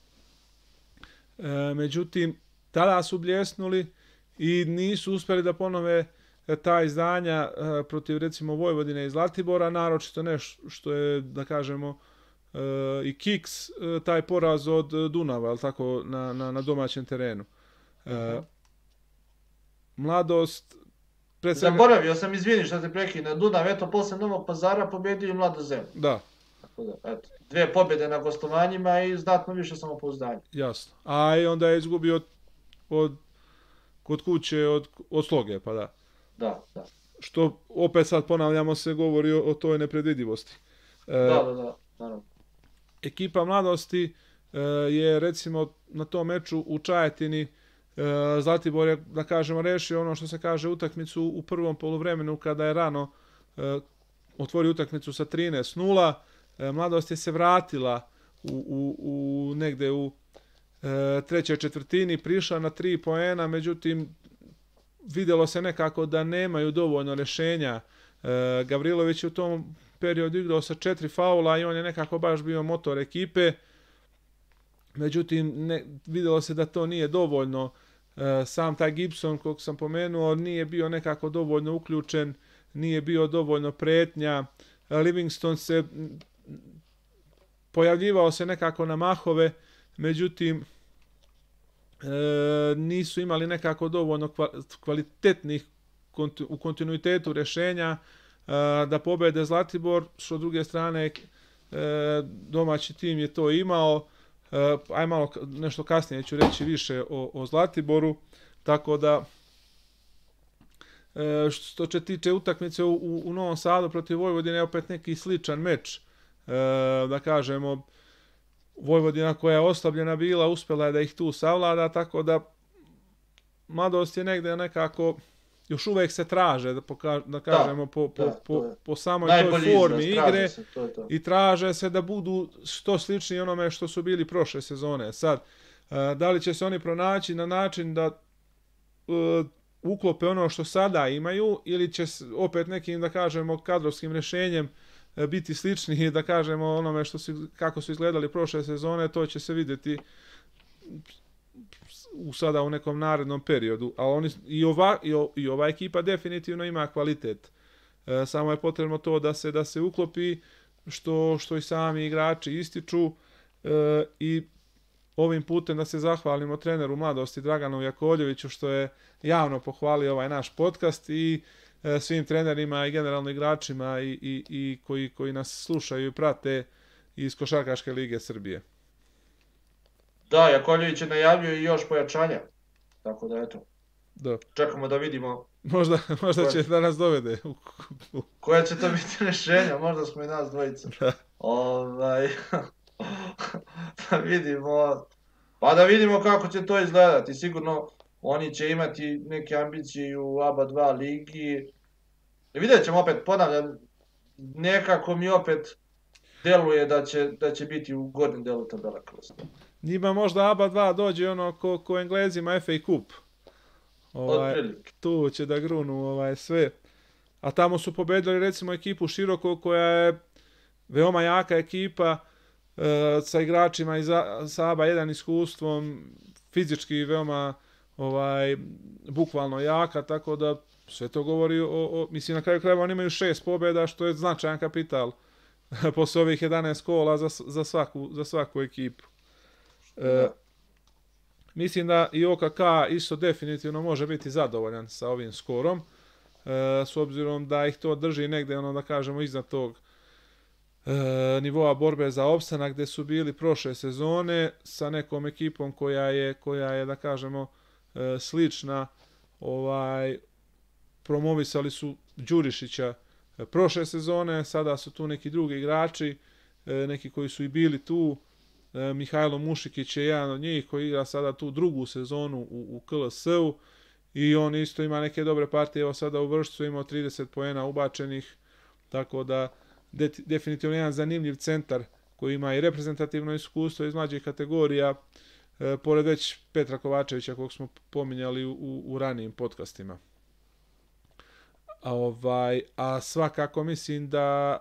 E, međutim, tada su bljesnuli i nisu uspjeli da ponove ta izdanja protiv recimo Vojvodine i Zlatibora, naročito nešto što je, da kažemo, i Kiks taj poraz od Dunava, ali tako, na, na, na domaćem terenu. Uh, Mladost... Svega... Zaboravio sam, izvini što te prekine, Dunav, eto, posle Novog Pazara pobedio i Mlado Zemun. Da. Tako da, eto, dve pobjede na gostovanjima i znatno više samopouzdanja. Jasno. A i onda je izgubio od, od, kod kuće od, od Sloge, pa da. Da, da. Što, opet sad ponavljamo se, govori o, o toj nepredvidivosti. E, da, da, da, naravno. Ekipa Mladosti e, je, recimo, na tom meču u Čajetini, e, Zlatibor je, da kažemo, rešio ono što se kaže utakmicu u prvom poluvremenu, kada je rano e, otvorio utakmicu sa trinaest nula. E, Mladost je se vratila u, u, u negde u e, trećoj četvrtini, prišla na tri poena, međutim, vidjelo se nekako da nemaju dovoljno rješenja. E, Gavrilović je u tom periodu igrao sa četiri faula i on je nekako baš bio motor ekipe. Međutim, ne, vidjelo se da to nije dovoljno. E, sam taj Gibson, kog sam pomenuo, nije bio nekako dovoljno uključen, nije bio dovoljno pretnja. E, Livingston se pojavljivao se nekako na mahove, međutim, E, nisu imali nekako dovoljno kvalitetnih konti, u kontinuitetu rješenja e, da pobede Zlatibor, što s druge strane e, domaći tim je to imao. E, aj malo nešto kasnije ću reći više o, o Zlatiboru, tako da e, što se tiče utakmice u, u, u Novom Sadu protiv Vojvodine, opet neki sličan meč, e, da kažemo, Vojvodina koja je oslabljena bila, uspjela je da ih tu savlada, tako da Mladost je negdje nekako, još uvijek se traže, da, pokaž, da kažemo, da, po, po, da, po, po samoj toj formi izraz, igre se, to to. I traže se da budu što slični onome što su bili prošle sezone. Sad, da li će se oni pronaći na način da uh, uklope ono što sada imaju ili će opet nekim, da kažemo, kadrovskim rješenjem biti slični, da kažemo, onome što su, kako su izgledali prošle sezone, to će se vidjeti u sada u nekom narednom periodu. A oni i ova i, o, i ova ekipa definitivno ima kvalitet. E, samo je potrebno to da se da se uklopi, što što i sami igrači ističu, e, i ovim putem da se zahvalimo treneru Mladosti Draganu Jakovljeviću što je javno pohvalio ovaj naš podcast i svim trenerima i generalno igračima i, i, i koji, koji nas slušaju i prate iz Košarkaške lige Srbije. Da, Jakovljević je najavio i još pojačanja. Tako da, eto. Da. Čekamo da vidimo. Možda, možda koje, će da nas dovede. Koja će to biti rješenja? Možda smo i nas dvojica. Da. Ovaj, da vidimo. Pa da vidimo kako će to izgledati. Sigurno oni će imati neke ambicije u A B A dva ligi. I vidjet ćemo, opet ponavljam, nekako mi opet deluje da će, da će biti u gornjem delu tabela kroz to. Njima možda A B A dva dođe ono ko, ko Englezima F A Cup. Ovaj, tu će da grunu ovaj, sve. A tamo su pobedili recimo ekipu Široko koja je veoma jaka ekipa e, sa igračima iz sa A B A jedan iskustvom, fizički veoma ovaj bukvalno jaka, tako da sve to govori o, o mislim, na kraju krajeva oni imaju šest pobjeda, što je značajan kapital posle ovih jedanaest kola za, za, svaku, za svaku ekipu. E, mislim da i O K K isto definitivno može biti zadovoljan sa ovim skorom, e, s obzirom da ih to drži negde, ono da kažemo, iznad tog e, nivoa borbe za opstanak gdje su bili prošle sezone sa nekom ekipom koja je, koja je da kažemo, e, slična. Ovaj, promovisali su Đurišića prošle sezone, sada su tu neki drugi igrači, neki koji su i bili tu. Mihajlo Mušikić je jedan od njih koji igra sada tu drugu sezonu u, u K L S-u i on isto ima neke dobre partije. Evo sada u Vršcu imao trideset poena ubačenih, tako da de, definitivno jedan zanimljiv centar koji ima i reprezentativno iskustvo iz mlađih kategorija, e, pored već Petra Kovačevića kog smo pominjali u, u, u ranijim podcastima. A, ovaj, a svakako mislim da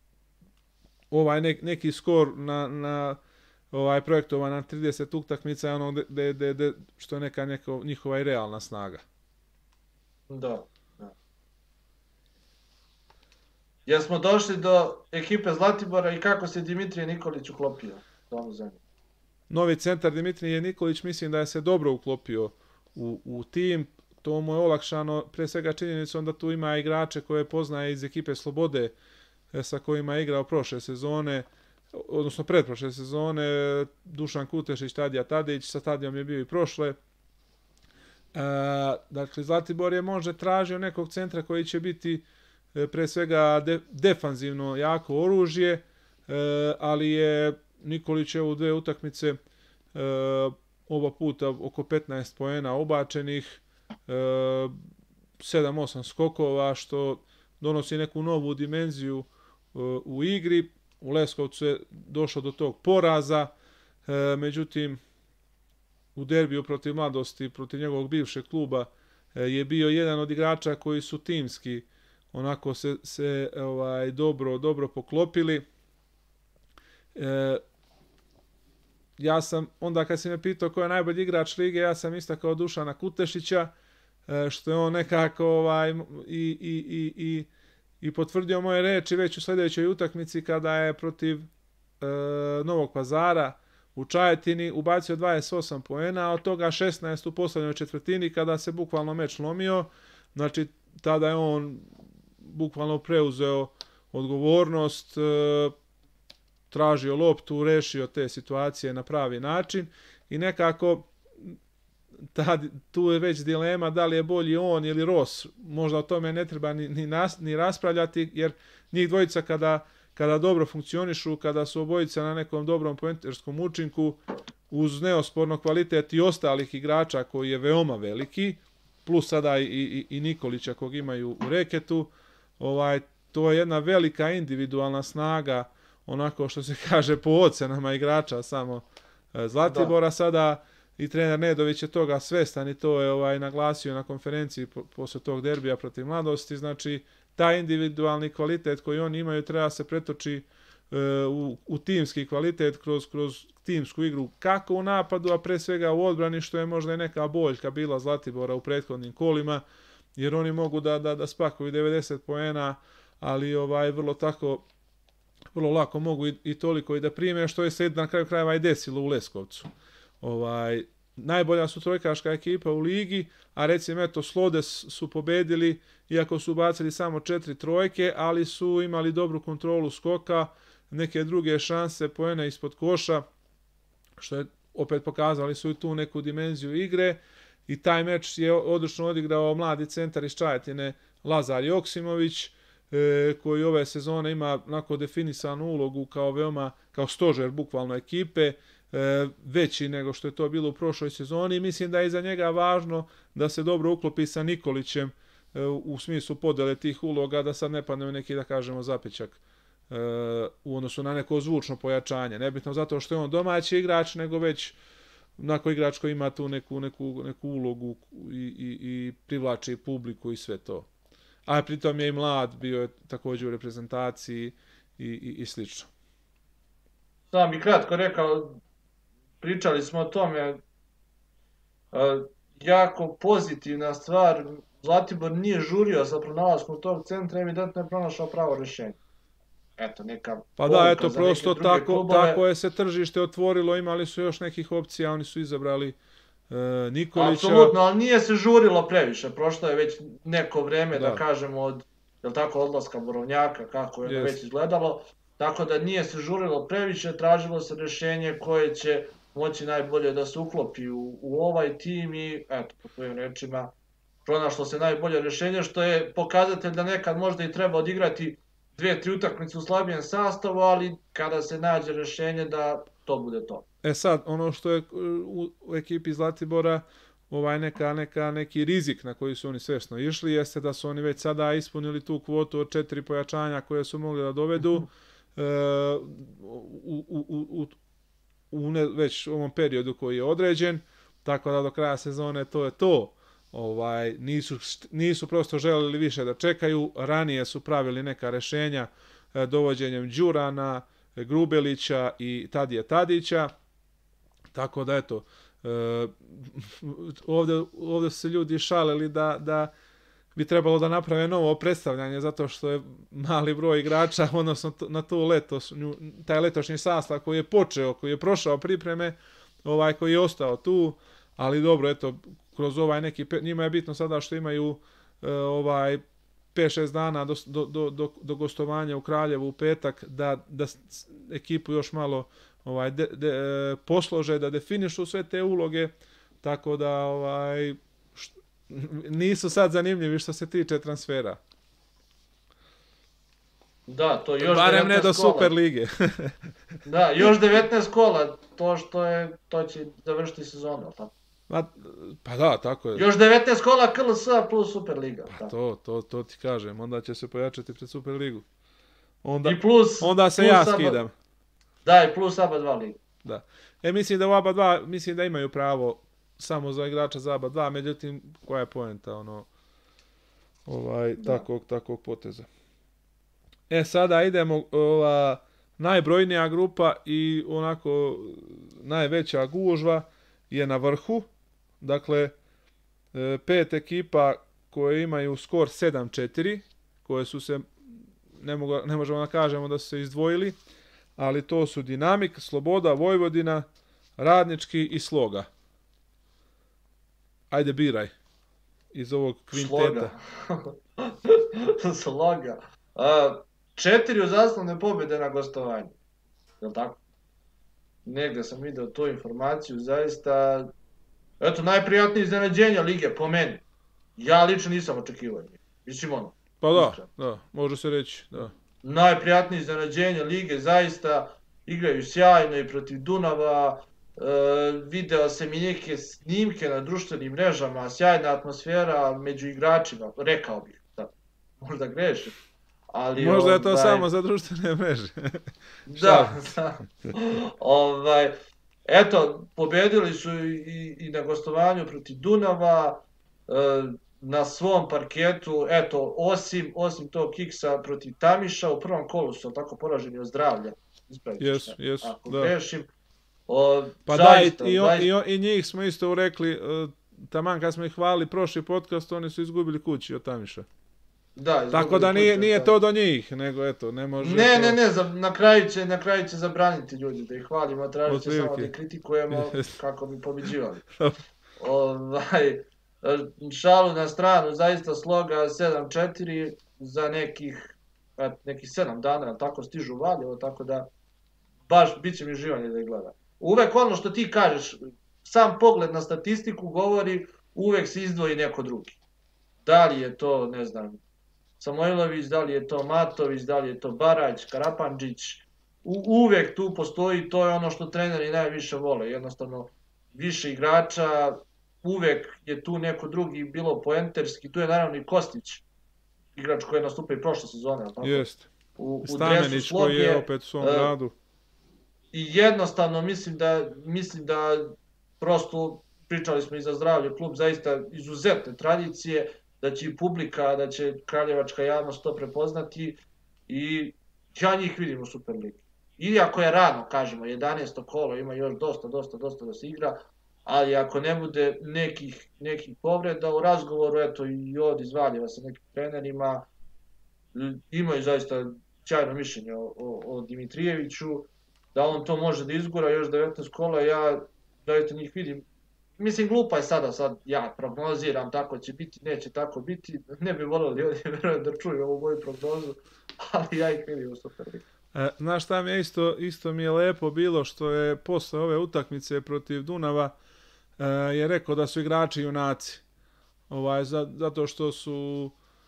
ovaj ne, neki skor na, na ovaj projektovan na trideset utakmica je ono de, de, de, što je neka neko, njihova i realna snaga. Da, da. Jer smo došli do ekipe Zlatibora i kako se Dimitrije Nikolić uklopio u ovom zemlju. Novi centar Dimitrije Nikolić mislim da je se dobro uklopio u, u tim. To mu je olakšano pre svega činjenicom da tu ima igrače koje poznaje iz ekipe Slobode sa kojima je igrao prošle sezone, odnosno pretprošle sezone, Dušan Kutešić, Tadija Tadić, sa Tadijom je bio i prošle. E, dakle, Zlatibor je možda tražio nekog centra koji će biti e, pre svega de, defanzivno jako oružje, e, ali je Nikolić u dve utakmice e, oba puta oko petnaest poena obačenih, e, sedam osam skokova, što donosi neku novu dimenziju e, u igri. U Leskovcu je došlo do tog poraza, e, međutim u derbiju protiv Mladosti, protiv njegovog bivšeg kluba, e, je bio jedan od igrača koji su timski onako se, se ovaj dobro dobro poklopili. E, ja sam, onda kad si me pitao ko je najbolji igrač lige, ja sam istakao Dušana Kutešića, e, što je on nekako ovaj, i, i, i, i i potvrdio moje reči već u sljedećoj utakmici kada je protiv e, Novog Pazara u Čajetini ubacio dvadeset osam poena, a od toga šesnaest u poslednjoj četvrtini kada se bukvalno meč lomio. Znači, tada je on bukvalno preuzeo odgovornost, e, tražio loptu, rešio te situacije na pravi način i nekako ta, tu je već dilema da li je bolji on ili Ros. Možda o tome ne treba ni, ni, nas, ni raspravljati, jer njih dvojica kada, kada dobro funkcionišu, kada su obojica na nekom dobrom poenterskom učinku, uz neosporno kvalitet i ostalih igrača koji je veoma veliki, plus sada i, i, i Nikolića kog imaju u reketu, ovaj, to je jedna velika individualna snaga, onako što se kaže po ocenama igrača samo Zlatibora. Da. Sada i trener Nedović je toga svestan i to je ovaj naglasio na konferenciji po, posle tog derbija protiv Mladosti. Znači, taj individualni kvalitet koji oni imaju treba se pretoči e, u, u timski kvalitet kroz, kroz timsku igru, kako u napadu, a pre svega u odbrani, što je možda i neka boljka bila Zlatibora u prethodnim kolima, jer oni mogu da, da, da spakuju devedeset poena, ali ovaj vrlo tako vrlo lako mogu i, i toliko i da prime, što je se na kraju krajeva i desilo u Leskovcu. Ovaj, najbolja su trojkaška ekipa u ligi, a recimo eto Slodes su pobedili, iako su bacili samo četiri trojke, ali su imali dobru kontrolu skoka, neke druge šanse, poena ispod koša, što je opet pokazali su i tu neku dimenziju igre, i taj meč je odlično odigrao mladi centar iz Čajetine Lazar Joksimović, e, koji ove sezone ima onako definisanu ulogu kao veoma, kao stožer bukvalno ekipe, veći nego što je to bilo u prošloj sezoni. Mislim da je za njega važno da se dobro uklopi sa Nikolićem u smislu podele tih uloga, da sad ne padne u neki, da kažemo, zapećak u odnosu na neko zvučno pojačanje. Nebitno zato što je on domaći igrač, nego već onako igrač koji ima tu neku, neku, neku ulogu i, i, i privlači publiku i sve to. A pritom je i mlad, bio je također u reprezentaciji i, i, i slično. Sam bi kratko rekao, pričali smo o tome, jako pozitivna stvar, Zlatibor nije žurio sa pronalaskom tog centra, evidentno je pronašao pravo rješenje. Eto, neka pa da, eto, prosto tako, tako je se tržište otvorilo, imali su još nekih opcija, oni su izabrali e, Nikolića. Apsolutno, ali nije se žurilo previše, prošlo je već neko vreme, da, da kažemo, od, jel tako, odlaska Borovnjaka, kako je yes. već izgledalo, tako da nije se žurilo previše, tražilo se rješenje koje će moći najbolje da se uklopi u, u ovaj tim i, eto, po tvojim rečima, pronašlo se najbolje rješenje, što je pokazatelj da nekad možda i treba odigrati dve, tri utakmice u slabijem sastavu, ali kada se nađe rješenje da to bude to. E sad, ono što je u, u ekipi Zlatibora, ovaj neka, neka, neki rizik na koji su oni svjesno išli, jeste da su oni već sada ispunili tu kvotu od četiri pojačanja koje su mogli da dovedu e, u, u, u, u u ne, već u ovom periodu koji je određen, tako da do kraja sezone to je to. Ovaj, nisu, nisu prosto želeli više da čekaju, ranije su pravili neka rešenja e, dovođenjem Đurana, Grubelića i Tadije Tadića, tako da eto, e, ovdje, ovdje su se ljudi šalili da, da bi trebalo da naprave novo predstavljanje zato što je mali broj igrača, odnosno na tu letošnju, taj letošnji sastav koji je počeo, koji je prošao pripreme, ovaj koji je ostao tu, ali dobro, eto, kroz ovaj neki, njima je bitno sada što imaju e, ovaj pet šest dana do, do, do, do gostovanja u Kraljevu u petak, da, da ekipu još malo ovaj, de, de, poslože, da definišu sve te uloge, tako da ovaj, št, nisu sad zanimljivi što se tiče transfera. Da, to još barem ne do kola. Super lige. Da, još devetnaest kola, to što je, to će završiti sezonu, tako? Pa, pa da, tako je. Još devetnaest kola K L S plus Super liga. Pa to, to, to ti kažem, onda će se pojačati pred Super ligu. Onda, I plus, onda se plus ja aba, skidam. Da, i plus aba dva liga. Da. E, mislim da u aba dva, mislim da imaju pravo samo za igrača za aba dva, međutim, koja je poenta, ono, ovaj, takvog, takvog poteza. E, sada idemo, ova, najbrojnija grupa i onako najveća gužva je na vrhu. Dakle, pet ekipa koje imaju skor sedam četiri, koje su se, ne, mogu, ne možemo da kažemo da su se izdvojili, ali to su Dinamik, Sloboda, Vojvodina, Radnički i Sloga. Ajde, biraj iz ovog kvinteta. Sloga. Sloga. A, četiri uzaslovne pobjede na gostovanju. Je li tako? Negdje sam vidio tu informaciju, zaista, eto, najprijatnije iznenađenja lige, po meni. Ja lično nisam očekivao. Mislim ono. Pa da, iskren. Da, može se reći, da. Najprijatnije iznenađenja lige, zaista, igraju sjajno i protiv Dunava, e, video sam i neke snimke na društvenim mrežama, sjajna atmosfera među igračima, rekao bih, da, možda grešim. Ali, možda je to ovaj, samo za društvene mreže. Da, da. ovaj, eto, pobedili su i, i na gostovanju protiv Dunava, e, na svom parketu, eto, osim, osim tog kiksa protiv Tamiša, u prvom kolu su tako poraženi od zdravlja. Jes, jes, ako da. grešim. O, pa zaista, da, i, i, zaista... i, i njih smo isto rekli, uh, taman kad smo ih hvalili prošli podcast, oni su izgubili kući od Tamiša. Da, tako da nije, nije to do njih, nego eto, ne može... Ne, to... ne, ne, za, na, kraju će, na kraju će zabraniti ljudi da ih hvalimo, tražit će samo da kritikujemo kako bi pobeđivali. ovaj, šalu na stranu, zaista Sloga sedam četiri za nekih, nekih sedam dana, tako stižu Valjevo, tako da baš bit će mi živanje da ih gleda. Uvek ono što ti kažeš, sam pogled na statistiku govori, uvek se izdvoji neko drugi. Da li je to, ne znam, Samojlović, da li je to Matović, da li je to Barać, Karapanđić, U, uvek tu postoji, to je ono što treneri najviše vole, jednostavno više igrača, uvek je tu neko drugi, bilo poenterski, tu je naravno i Kostić, igrač koji je nastupio i prošle sezone. Jeste, u, u Stamenić koji je opet u svom uh, gradu. I jednostavno mislim da, mislim da prosto, pričali smo i za zdravlje, klub zaista izuzetne tradicije, da će i publika, da će kraljevačka javnost to prepoznati i ja njih vidim u Superligi. Iako je rano, kažemo, jedanaesto kolo, ima još dosta, dosta, dosta da se igra, ali ako ne bude nekih, nekih povreda u razgovoru, eto i ovdje iz Valjeva sa nekim trenerima, imaju zaista sjajno mišljenje o, o, o Dimitrijeviću, da on to može da izgura još devetnaest kola, ja zaista njih vidim. Mislim, glupa je sada, sad ja prognoziram, tako će biti, neće tako biti, ne bi volili ovdje, verujem da čuju ovu moju prognozu, ali ja ih vidim u Superligi. E, znaš šta mi je isto, isto mi je lepo bilo što je posle ove utakmice protiv Dunava e, je rekao da su igrači junaci. Ovaj, za, zato što su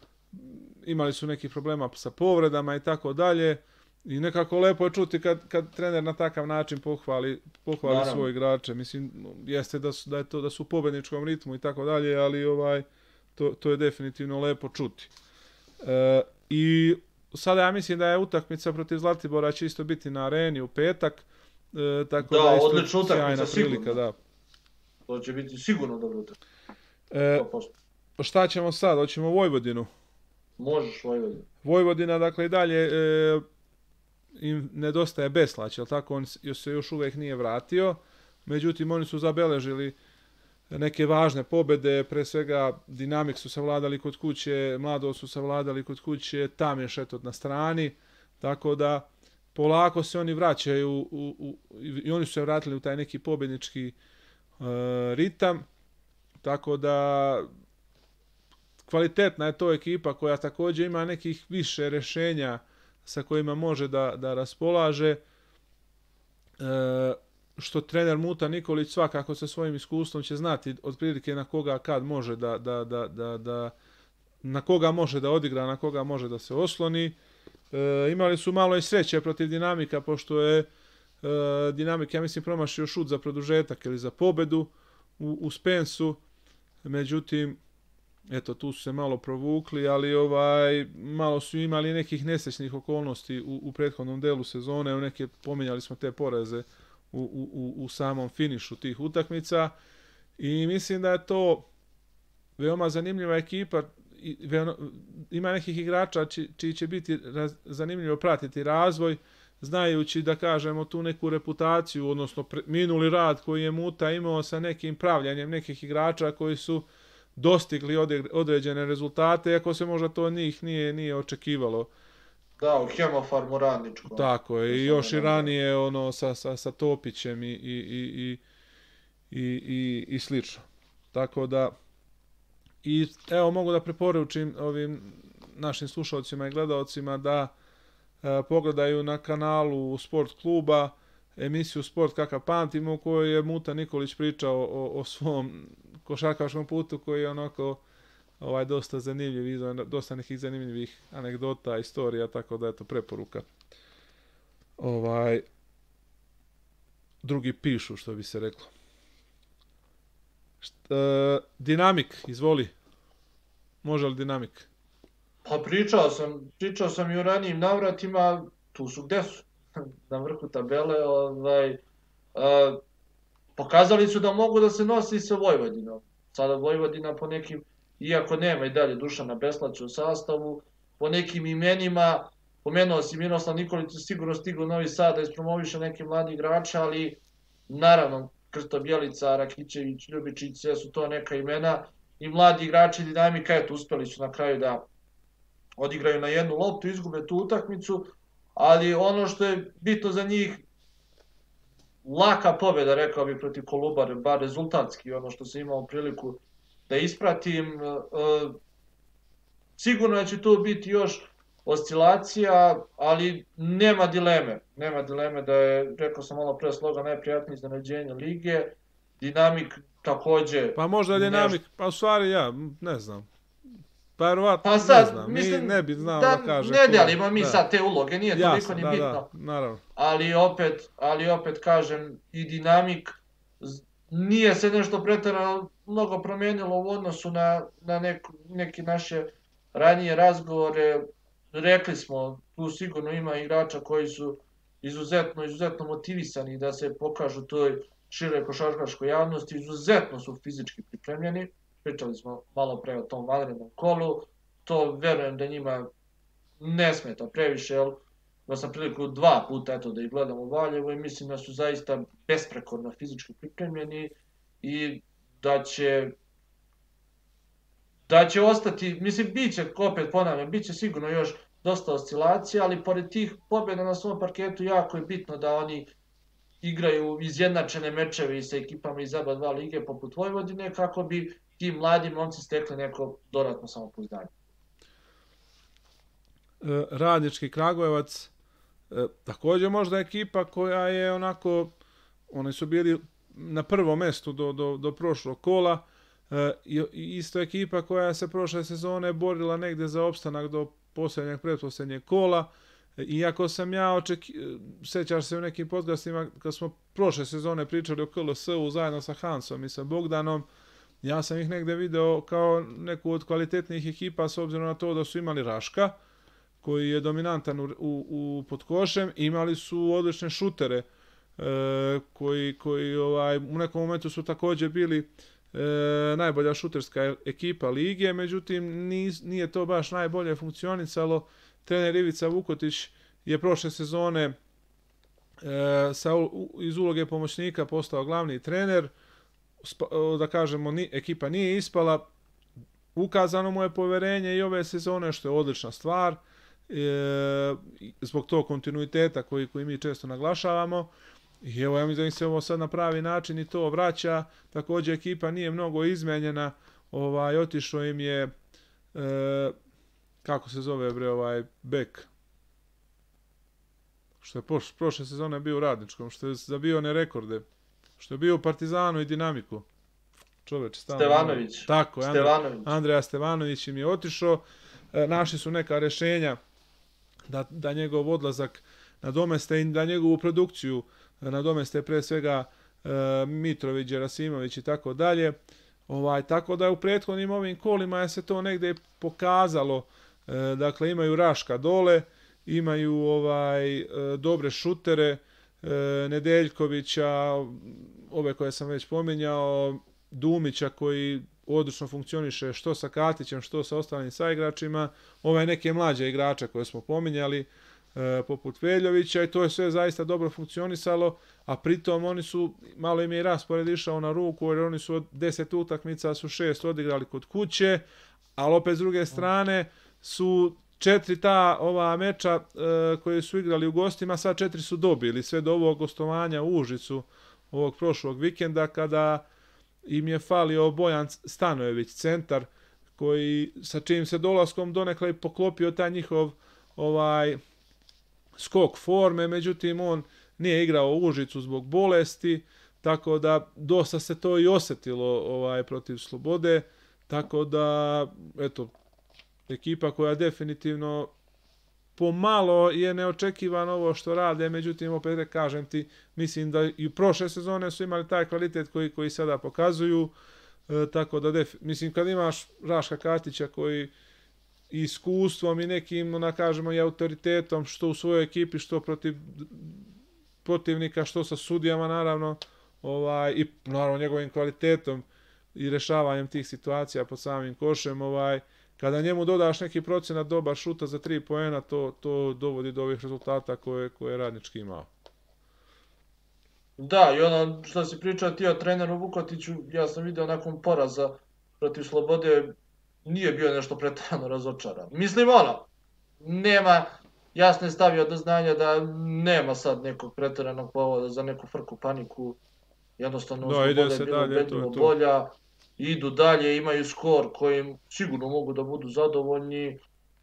imali su nekih problema sa povredama i tako dalje. I nekako lepo je čuti kad, kad trener na takav način pohvali, pohvali svoje igrače. Mislim, jeste da su, da je to, da su u pobedničkom ritmu i tako dalje, ali ovaj, to, to je definitivno lepo čuti. E, I sada ja mislim da je utakmica protiv Zlatibora će isto biti na areni u petak. E, tako da, da isto odlična utakmica, prilika, sigurno. Da. To će biti sigurno dobro utakmica. E, šta ćemo sad? Hoćemo Vojvodinu? Možeš Vojvodinu. Vojvodina, dakle, i dalje e, im nedostaje Beslać, jel tako? On se još uvijek nije vratio. Međutim, oni su zabeležili neke važne pobjede, pre svega Dinamik su savladali kod kuće, Mlado su savladali kod kuće, tam je Šetot na strani, tako da polako se oni vraćaju u, u, i oni su se vratili u taj neki pobjednički uh, ritam, tako da kvalitetna je to ekipa koja također ima nekih više rješenja sa kojima može da, da raspolaže, e, što trener Muta Nikolić svakako sa svojim iskustvom će znati otprilike na koga kad može da, da, da, da, da na koga može da odigra, na koga može da se osloni. E, imali su malo i sreće protiv Dinamika, pošto je e, Dinamik, ja mislim, promašio šut za produžetak ili za pobedu u, u Spensu, međutim, eto, tu su se malo provukli, ali ovaj malo su imali nekih nesrećnih okolnosti u, u prethodnom delu sezone, u neke, pominjali smo te poreze u, u, u samom finišu tih utakmica i mislim da je to veoma zanimljiva ekipa, i, veoma, ima nekih igrača či, čiji će biti raz, zanimljivo pratiti razvoj, znajući da kažemo tu neku reputaciju, odnosno pre, minuli rad koji je Muta imao sa nekim pravljanjem nekih igrača koji su dostigli određene rezultate, iako se možda to njih nije, nije očekivalo. Da, u Hemofarmu radničko. Tako je, i još i ranije ono, sa, sa, sa Topićem i, i, i, i, i, i slično. Tako da, i evo mogu da preporučim ovim našim slušalcima i gledalcima da e, pogledaju na kanalu Sport kluba emisiju Sport kakav pamtimo, u kojoj je Muta Nikolić pričao o, o svom košarkaškom putu koji je onako ovaj dosta zanimljiv, dosta nekih zanimljivih anegdota, istorija, tako da je to preporuka. Ovaj drugi pišu, što bi se reklo. Šta, e, Dinamik, izvoli. Može li Dinamik? Pa pričao sam, pričao sam i u ranijim navratima, tu su gde su, na vrhu tabele, ovaj, a, pokazali su da mogu da se nosi sa Vojvodinom. Sada Vojvodina po nekim, iako nema i dalje Dušana Beslaća u sastavu, po nekim imenima, pomenuo si Miroslav Nikolić, sigurno stigu u Novi Sad da ispromoviše neke mladi igrača, ali naravno Krsto Bjelica, Rakićević, Ljubičić, sve su to neka imena i mladi igrači Dinamika, eto, uspeli su na kraju da odigraju na jednu loptu, izgube tu utakmicu, ali ono što je bitno za njih, laka pobjeda, rekao bih, protiv Kolubare, bar rezultatski, ono što sam imao priliku da ispratim. Sigurno da će tu biti još oscilacija, ali nema dileme. Nema dileme da je, rekao sam malo pre, sloga najprijatnije iznenađenje lige. Dinamik takođe... Pa možda Dinamik, neš... pa u stvari ja, ne znam. Pa verovatno, pa sad, ne znam, mislim, mi ne bi znao da, da kaže. Ne delimo mi da. sad te uloge, nije Jasno, toliko ni da, bitno. Da, naravno. Ali opet, ali opet kažem, i Dinamik nije se nešto pretjerano mnogo promijenilo u odnosu na, na nek, neke naše ranije razgovore. Rekli smo, tu sigurno ima igrača koji su izuzetno, izuzetno motivisani da se pokažu toj široj košarkaškoj javnosti, izuzetno su fizički pripremljeni. Pričali smo malo pre o tom vanrednom kolu, to verujem da njima ne smeta previše, jer da sam priliku dva puta eto, da ih gledam u Valjevu i mislim da su zaista besprekorno fizički pripremljeni i da će da će ostati, mislim, bit će, opet ponavljam, bit će sigurno još dosta oscilacija, ali pored tih pobjeda na svom parketu jako je bitno da oni igraju izjednačene mečeve sa ekipama iz oba dva lige poput Vojvodine, kako bi ti mladi momci stekli neko dodatno samopouzdanje. Radnički Kragujevac, također možda ekipa koja je onako, oni su bili na prvom mjestu do, do, do prošlog kola, i isto ekipa koja se prošle sezone borila negdje za opstanak do posljednjeg, pretposljednjeg kola, iako sam ja očekivao, sećaš se u nekim podcastima kad smo prošle sezone pričali o K L S-u zajedno sa Hansom i sa Bogdanom, ja sam ih negdje video kao neku od kvalitetnijih ekipa s obzirom na to da su imali Raška, koji je dominantan u, u, u podkošem, imali su odlične šutere, e, koji, koji ovaj, u nekom momentu su također bili e, najbolja šuterska ekipa lige, međutim nije, nije to baš najbolje funkcionisalo. Trener Ivica Vukotić je prošle sezone e, sa, u, iz uloge pomoćnika postao glavni trener, da kažemo, ni, ekipa nije ispala, ukazano mu je poverenje i ove sezone, što je odlična stvar, e, zbog tog kontinuiteta koji, koji mi često naglašavamo. I evo, ja mislim da se ovo sad na pravi način i to vraća. Također ekipa nije mnogo izmenjena, ovaj, otišao im je, e, kako se zove bre, ovaj, bek, što je poš, prošle sezone bio u Radničkom, što je zabio one rekorde, što je bio u Partizanu i Dinamiku. Čoveč, Stevanović. Tako, Stevanović. Andreja Stevanović im je otišao. E, našli su neka rješenja da, da njegov odlazak nadomeste i da njegovu produkciju nadomeste pre svega e, Mitrović, Đerasimović i tako dalje. Ovaj, tako da u prethodnim ovim kolima je se to negde pokazalo. E, dakle, imaju Raška dole, imaju ovaj e, dobre šutere, e, Nedeljkovića, ove koje sam već pominjao, Dumića koji odlično funkcioniše što sa Katićem, što sa ostalim saigračima, ove neke mlađe igrače koje smo pominjali, e, poput Veljovića, i to je sve zaista dobro funkcionisalo, a pritom oni su, malo im je i raspored išao na ruku, jer oni su od deset utakmica su šest odigrali kod kuće, ali opet s druge strane su četiri ta ova meča e, koje su igrali u gostima, sad četiri su dobili, sve do ovog gostovanja u Užicu ovog prošlog vikenda, kada im je falio Bojan Stanojević, centar, koji sa čim se dolaskom donekle poklopio taj njihov ovaj skok forme, međutim on nije igrao u Užicu zbog bolesti, tako da dosta se to i osjetilo ovaj protiv Slobode, tako da eto, ekipa koja definitivno pomalo je neočekivano ovo što rade, međutim opet kažem ti, mislim da i prošle sezone su imali taj kvalitet koji koji sada pokazuju, e, tako da def, mislim kad imaš Raška Katića koji iskustvom i nekim, da kažemo, i autoritetom što u svojoj ekipi, što protiv protivnika, što sa sudijama naravno, ovaj, i naravno njegovim kvalitetom i rešavanjem tih situacija pod samim košem, ovaj, kada njemu dodaš neki procenat dobar šuta za tri poena, to, to dovodi do ovih rezultata koje, koje je Radnički imao. Da, i ono što si pričao ti o treneru Vukotiću, ja sam vidio nakon poraza protiv Slobode, nije bio nešto pretarano razočaran. Mislim ono, nema, jasno je stavio do znanja da nema sad nekog pretaranog povoda za neku frku, paniku, jednostavno da, Sloboda je bilo bedljivo bolja, idu dalje, imaju skor kojim sigurno mogu da budu zadovoljni.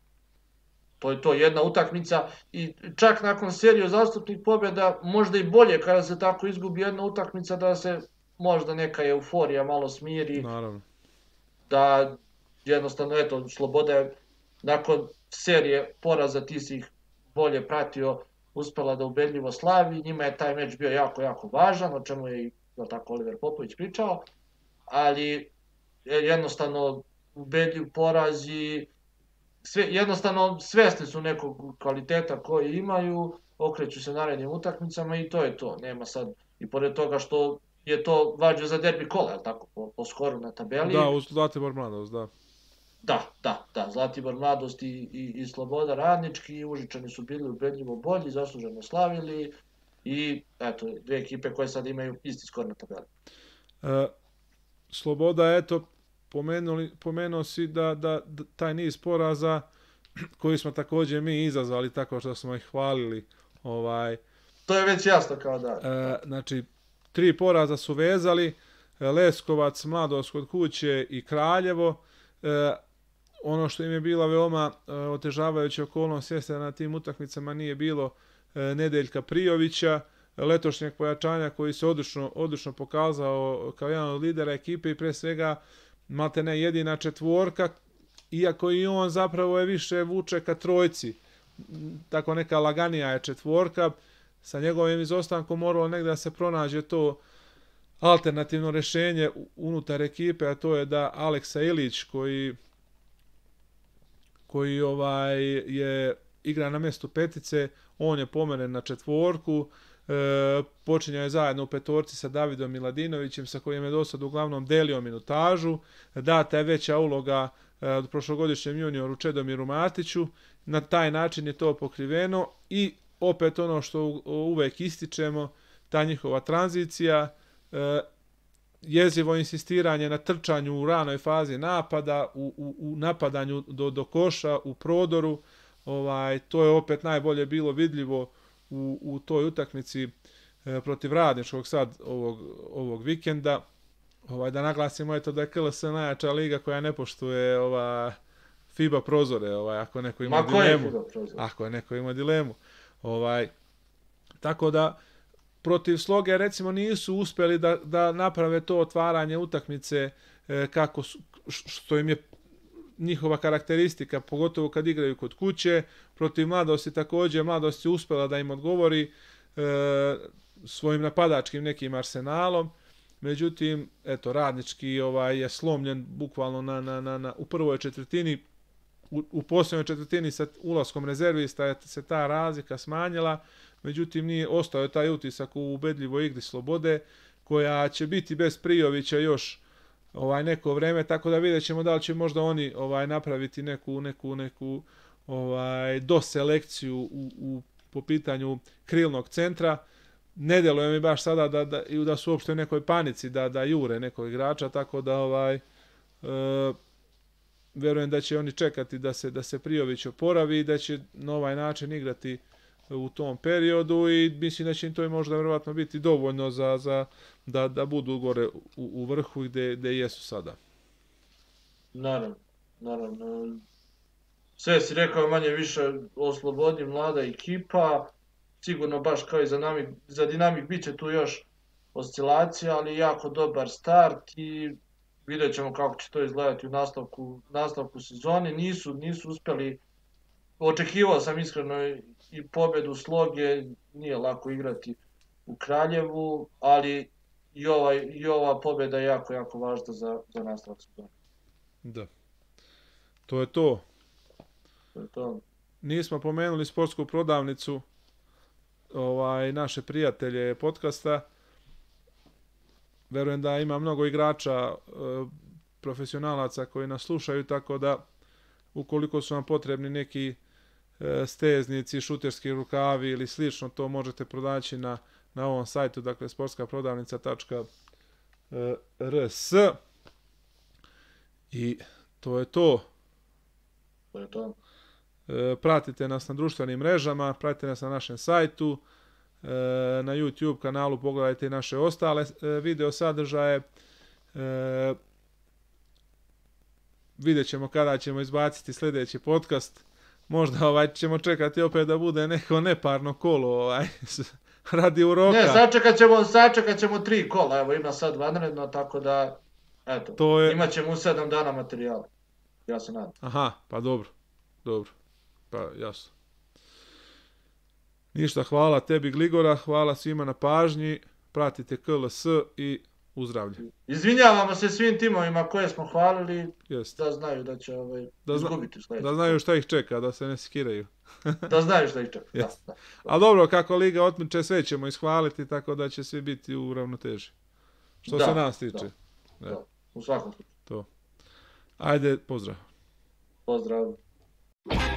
To je to, jedna utakmica, i čak nakon serije zastupnih pobjeda, možda i bolje kada se tako izgubi jedna utakmica, da se možda neka euforija malo smiri. Naravno. Da jednostavno, eto, Sloboda je nakon serije poraza, ti si ih bolje pratio, uspela da ubedljivo slavi, njima je taj meč bio jako, jako važan, o čemu je i tako Oliver Popović pričao, ali jednostavno ubedljiv poraz i sve, jednostavno svesni su nekog kvaliteta koji imaju, okreću se narednim utakmicama i to je to. Nema sad, i pored toga što je to važno za derbi kola, je tako, po, po skoru na tabeli. Da, uz Zlatibor Mladost, da. Da, da, da, Zlatibor Mladost i, i, i Sloboda Radnički, i Užičani su bili ubedljivo bolji, zasluženo slavili i eto, dve ekipe koje sad imaju isti skor na tabeli. E, Sloboda, eto, pomenuli, pomenuo si da, da, da taj niz poraza koji smo također mi izazvali tako što smo ih hvalili. Ovaj, to je već jasno kao da. E, znači, tri poraza su vezali, Leskovac, Mladost kod kuće i Kraljevo. E, ono što im je bila veoma e, otežavajuća okolnost jeste da na tim utakmicama nije bilo e, Nedeljka Prijovića, letošnjeg pojačanja koji se odlično, odlično pokazao kao jedan od lidera ekipe i pre svega maltene jedina četvorka, iako i on zapravo je više vuče ka trojci, tako neka laganija je četvorka, sa njegovim izostankom moralo negdje da se pronađe to alternativno rješenje unutar ekipe, a to je da Aleksa Ilić koji koji ovaj je igra na mjestu petice, on je pomeren na četvorku, e, počinjao je zajedno u petorci sa Davidom Miladinovićem, sa kojim je do sad uglavnom delio minutažu, data je veća uloga e, od prošlogodišnjem junioru Čedomiru Matiću, na taj način je to pokriveno i opet ono što uvek ističemo, ta njihova tranzicija, e, jezivo insistiranje na trčanju u ranoj fazi napada, u, u, u napadanju do, do koša, u prodoru. Ovaj, to je opet najbolje bilo vidljivo u, u toj utakmici e, protiv Radničkog sad ovog, ovog vikenda. Ovaj, da naglasimo eto da je K L S najjača liga koja ne poštuje ova FIBA prozore, ovaj, ako neko ima Ma dilemu. Ako je neko ima dilemu. Ovaj, tako da protiv Sloge recimo nisu uspjeli da, da naprave to otvaranje utakmice e, kako su, što im je njihova karakteristika, pogotovo kad igraju kod kuće. Protiv Mladosti također, Mladost je uspjela da im odgovori e, svojim napadačkim nekim arsenalom. Međutim, eto, Radnički ovaj, je slomljen bukvalno na, na, na, na, u prvoj četvrtini. U, u posljednjoj četvrtini sa ulaskom rezervista je se ta razlika smanjila. Međutim, nije ostao taj utisak u ubedljivoj igri Slobode, koja će biti bez Prijovića još ovaj neko vrijeme, tako da vidjet ćemo da li će možda oni ovaj napraviti neku neku neku ovaj doselekciju u, u po pitanju krilnog centra. Ne djeluje mi baš sada da da i da su uopšte u nekoj panici da da jure nekog igrača, tako da ovaj e, vjerujem da će oni čekati da se da se Prijović oporavi i da će na ovaj način igrati u tom periodu i mislim da će im to i možda vjerovatno biti dovoljno za, za da, da budu gore u, u vrhu gdje, gdje jesu sada. Naravno, naravno. Sve si rekao manje više o Slobodi, mlada ekipa, sigurno baš kao i za, namik, za Dinamik bit će tu još oscilacija, ali jako dobar start i vidjet ćemo kako će to izgledati u nastavku, nastavku sezoni. Nisu, nisu uspjeli, očekivao sam iskreno i pobjedu Sloge, nije lako igrati u Kraljevu, ali i, ovaj, i ova pobjeda je jako, jako važna za, za nastavak sezona. Da. To je to. To je to. Nismo pomenuli sportsku prodavnicu, ovaj, naše prijatelje podcasta. Verujem da ima mnogo igrača, profesionalaca koji nas slušaju, tako da ukoliko su vam potrebni neki steznici, šuterski rukavi ili slično, to možete pronaći na, na ovom sajtu, dakle sportska prodavnica tačka r s. I to je to. To je to. Pratite nas na društvenim mrežama, pratite nas na našem sajtu, na YouTube kanalu, pogledajte i naše ostale video sadržaje. Vidjet ćemo kada ćemo izbaciti sljedeći podcast. Možda ovaj ćemo čekati opet da bude neko neparno kolo ovaj radi uroka. Ne, sačekat ćemo, sačekat ćemo tri kola, evo ima sad vanredno, tako da eto, to je... imat ćemo u sedam dana materijala. Ja se nadam. Aha, pa dobro. Dobro. Pa jasno. Ništa, hvala tebi Gligora, hvala svima na pažnji, pratite K L S i uzdravlje. Izvinjavamo se svim timovima koje smo hvalili, Jest. Da znaju da će ovaj, da zna, izgubiti sljedeće. Da znaju šta ih čeka, da se ne skiraju. Da znaju šta ih čeka, da, da. A dobro, kako Liga otmiče, sve ćemo ishvaliti, tako da će svi biti u ravnoteži. Što da, se nas tiče. Da, da. U svakom slučaju. To. Ajde, pozdrav. Pozdrav.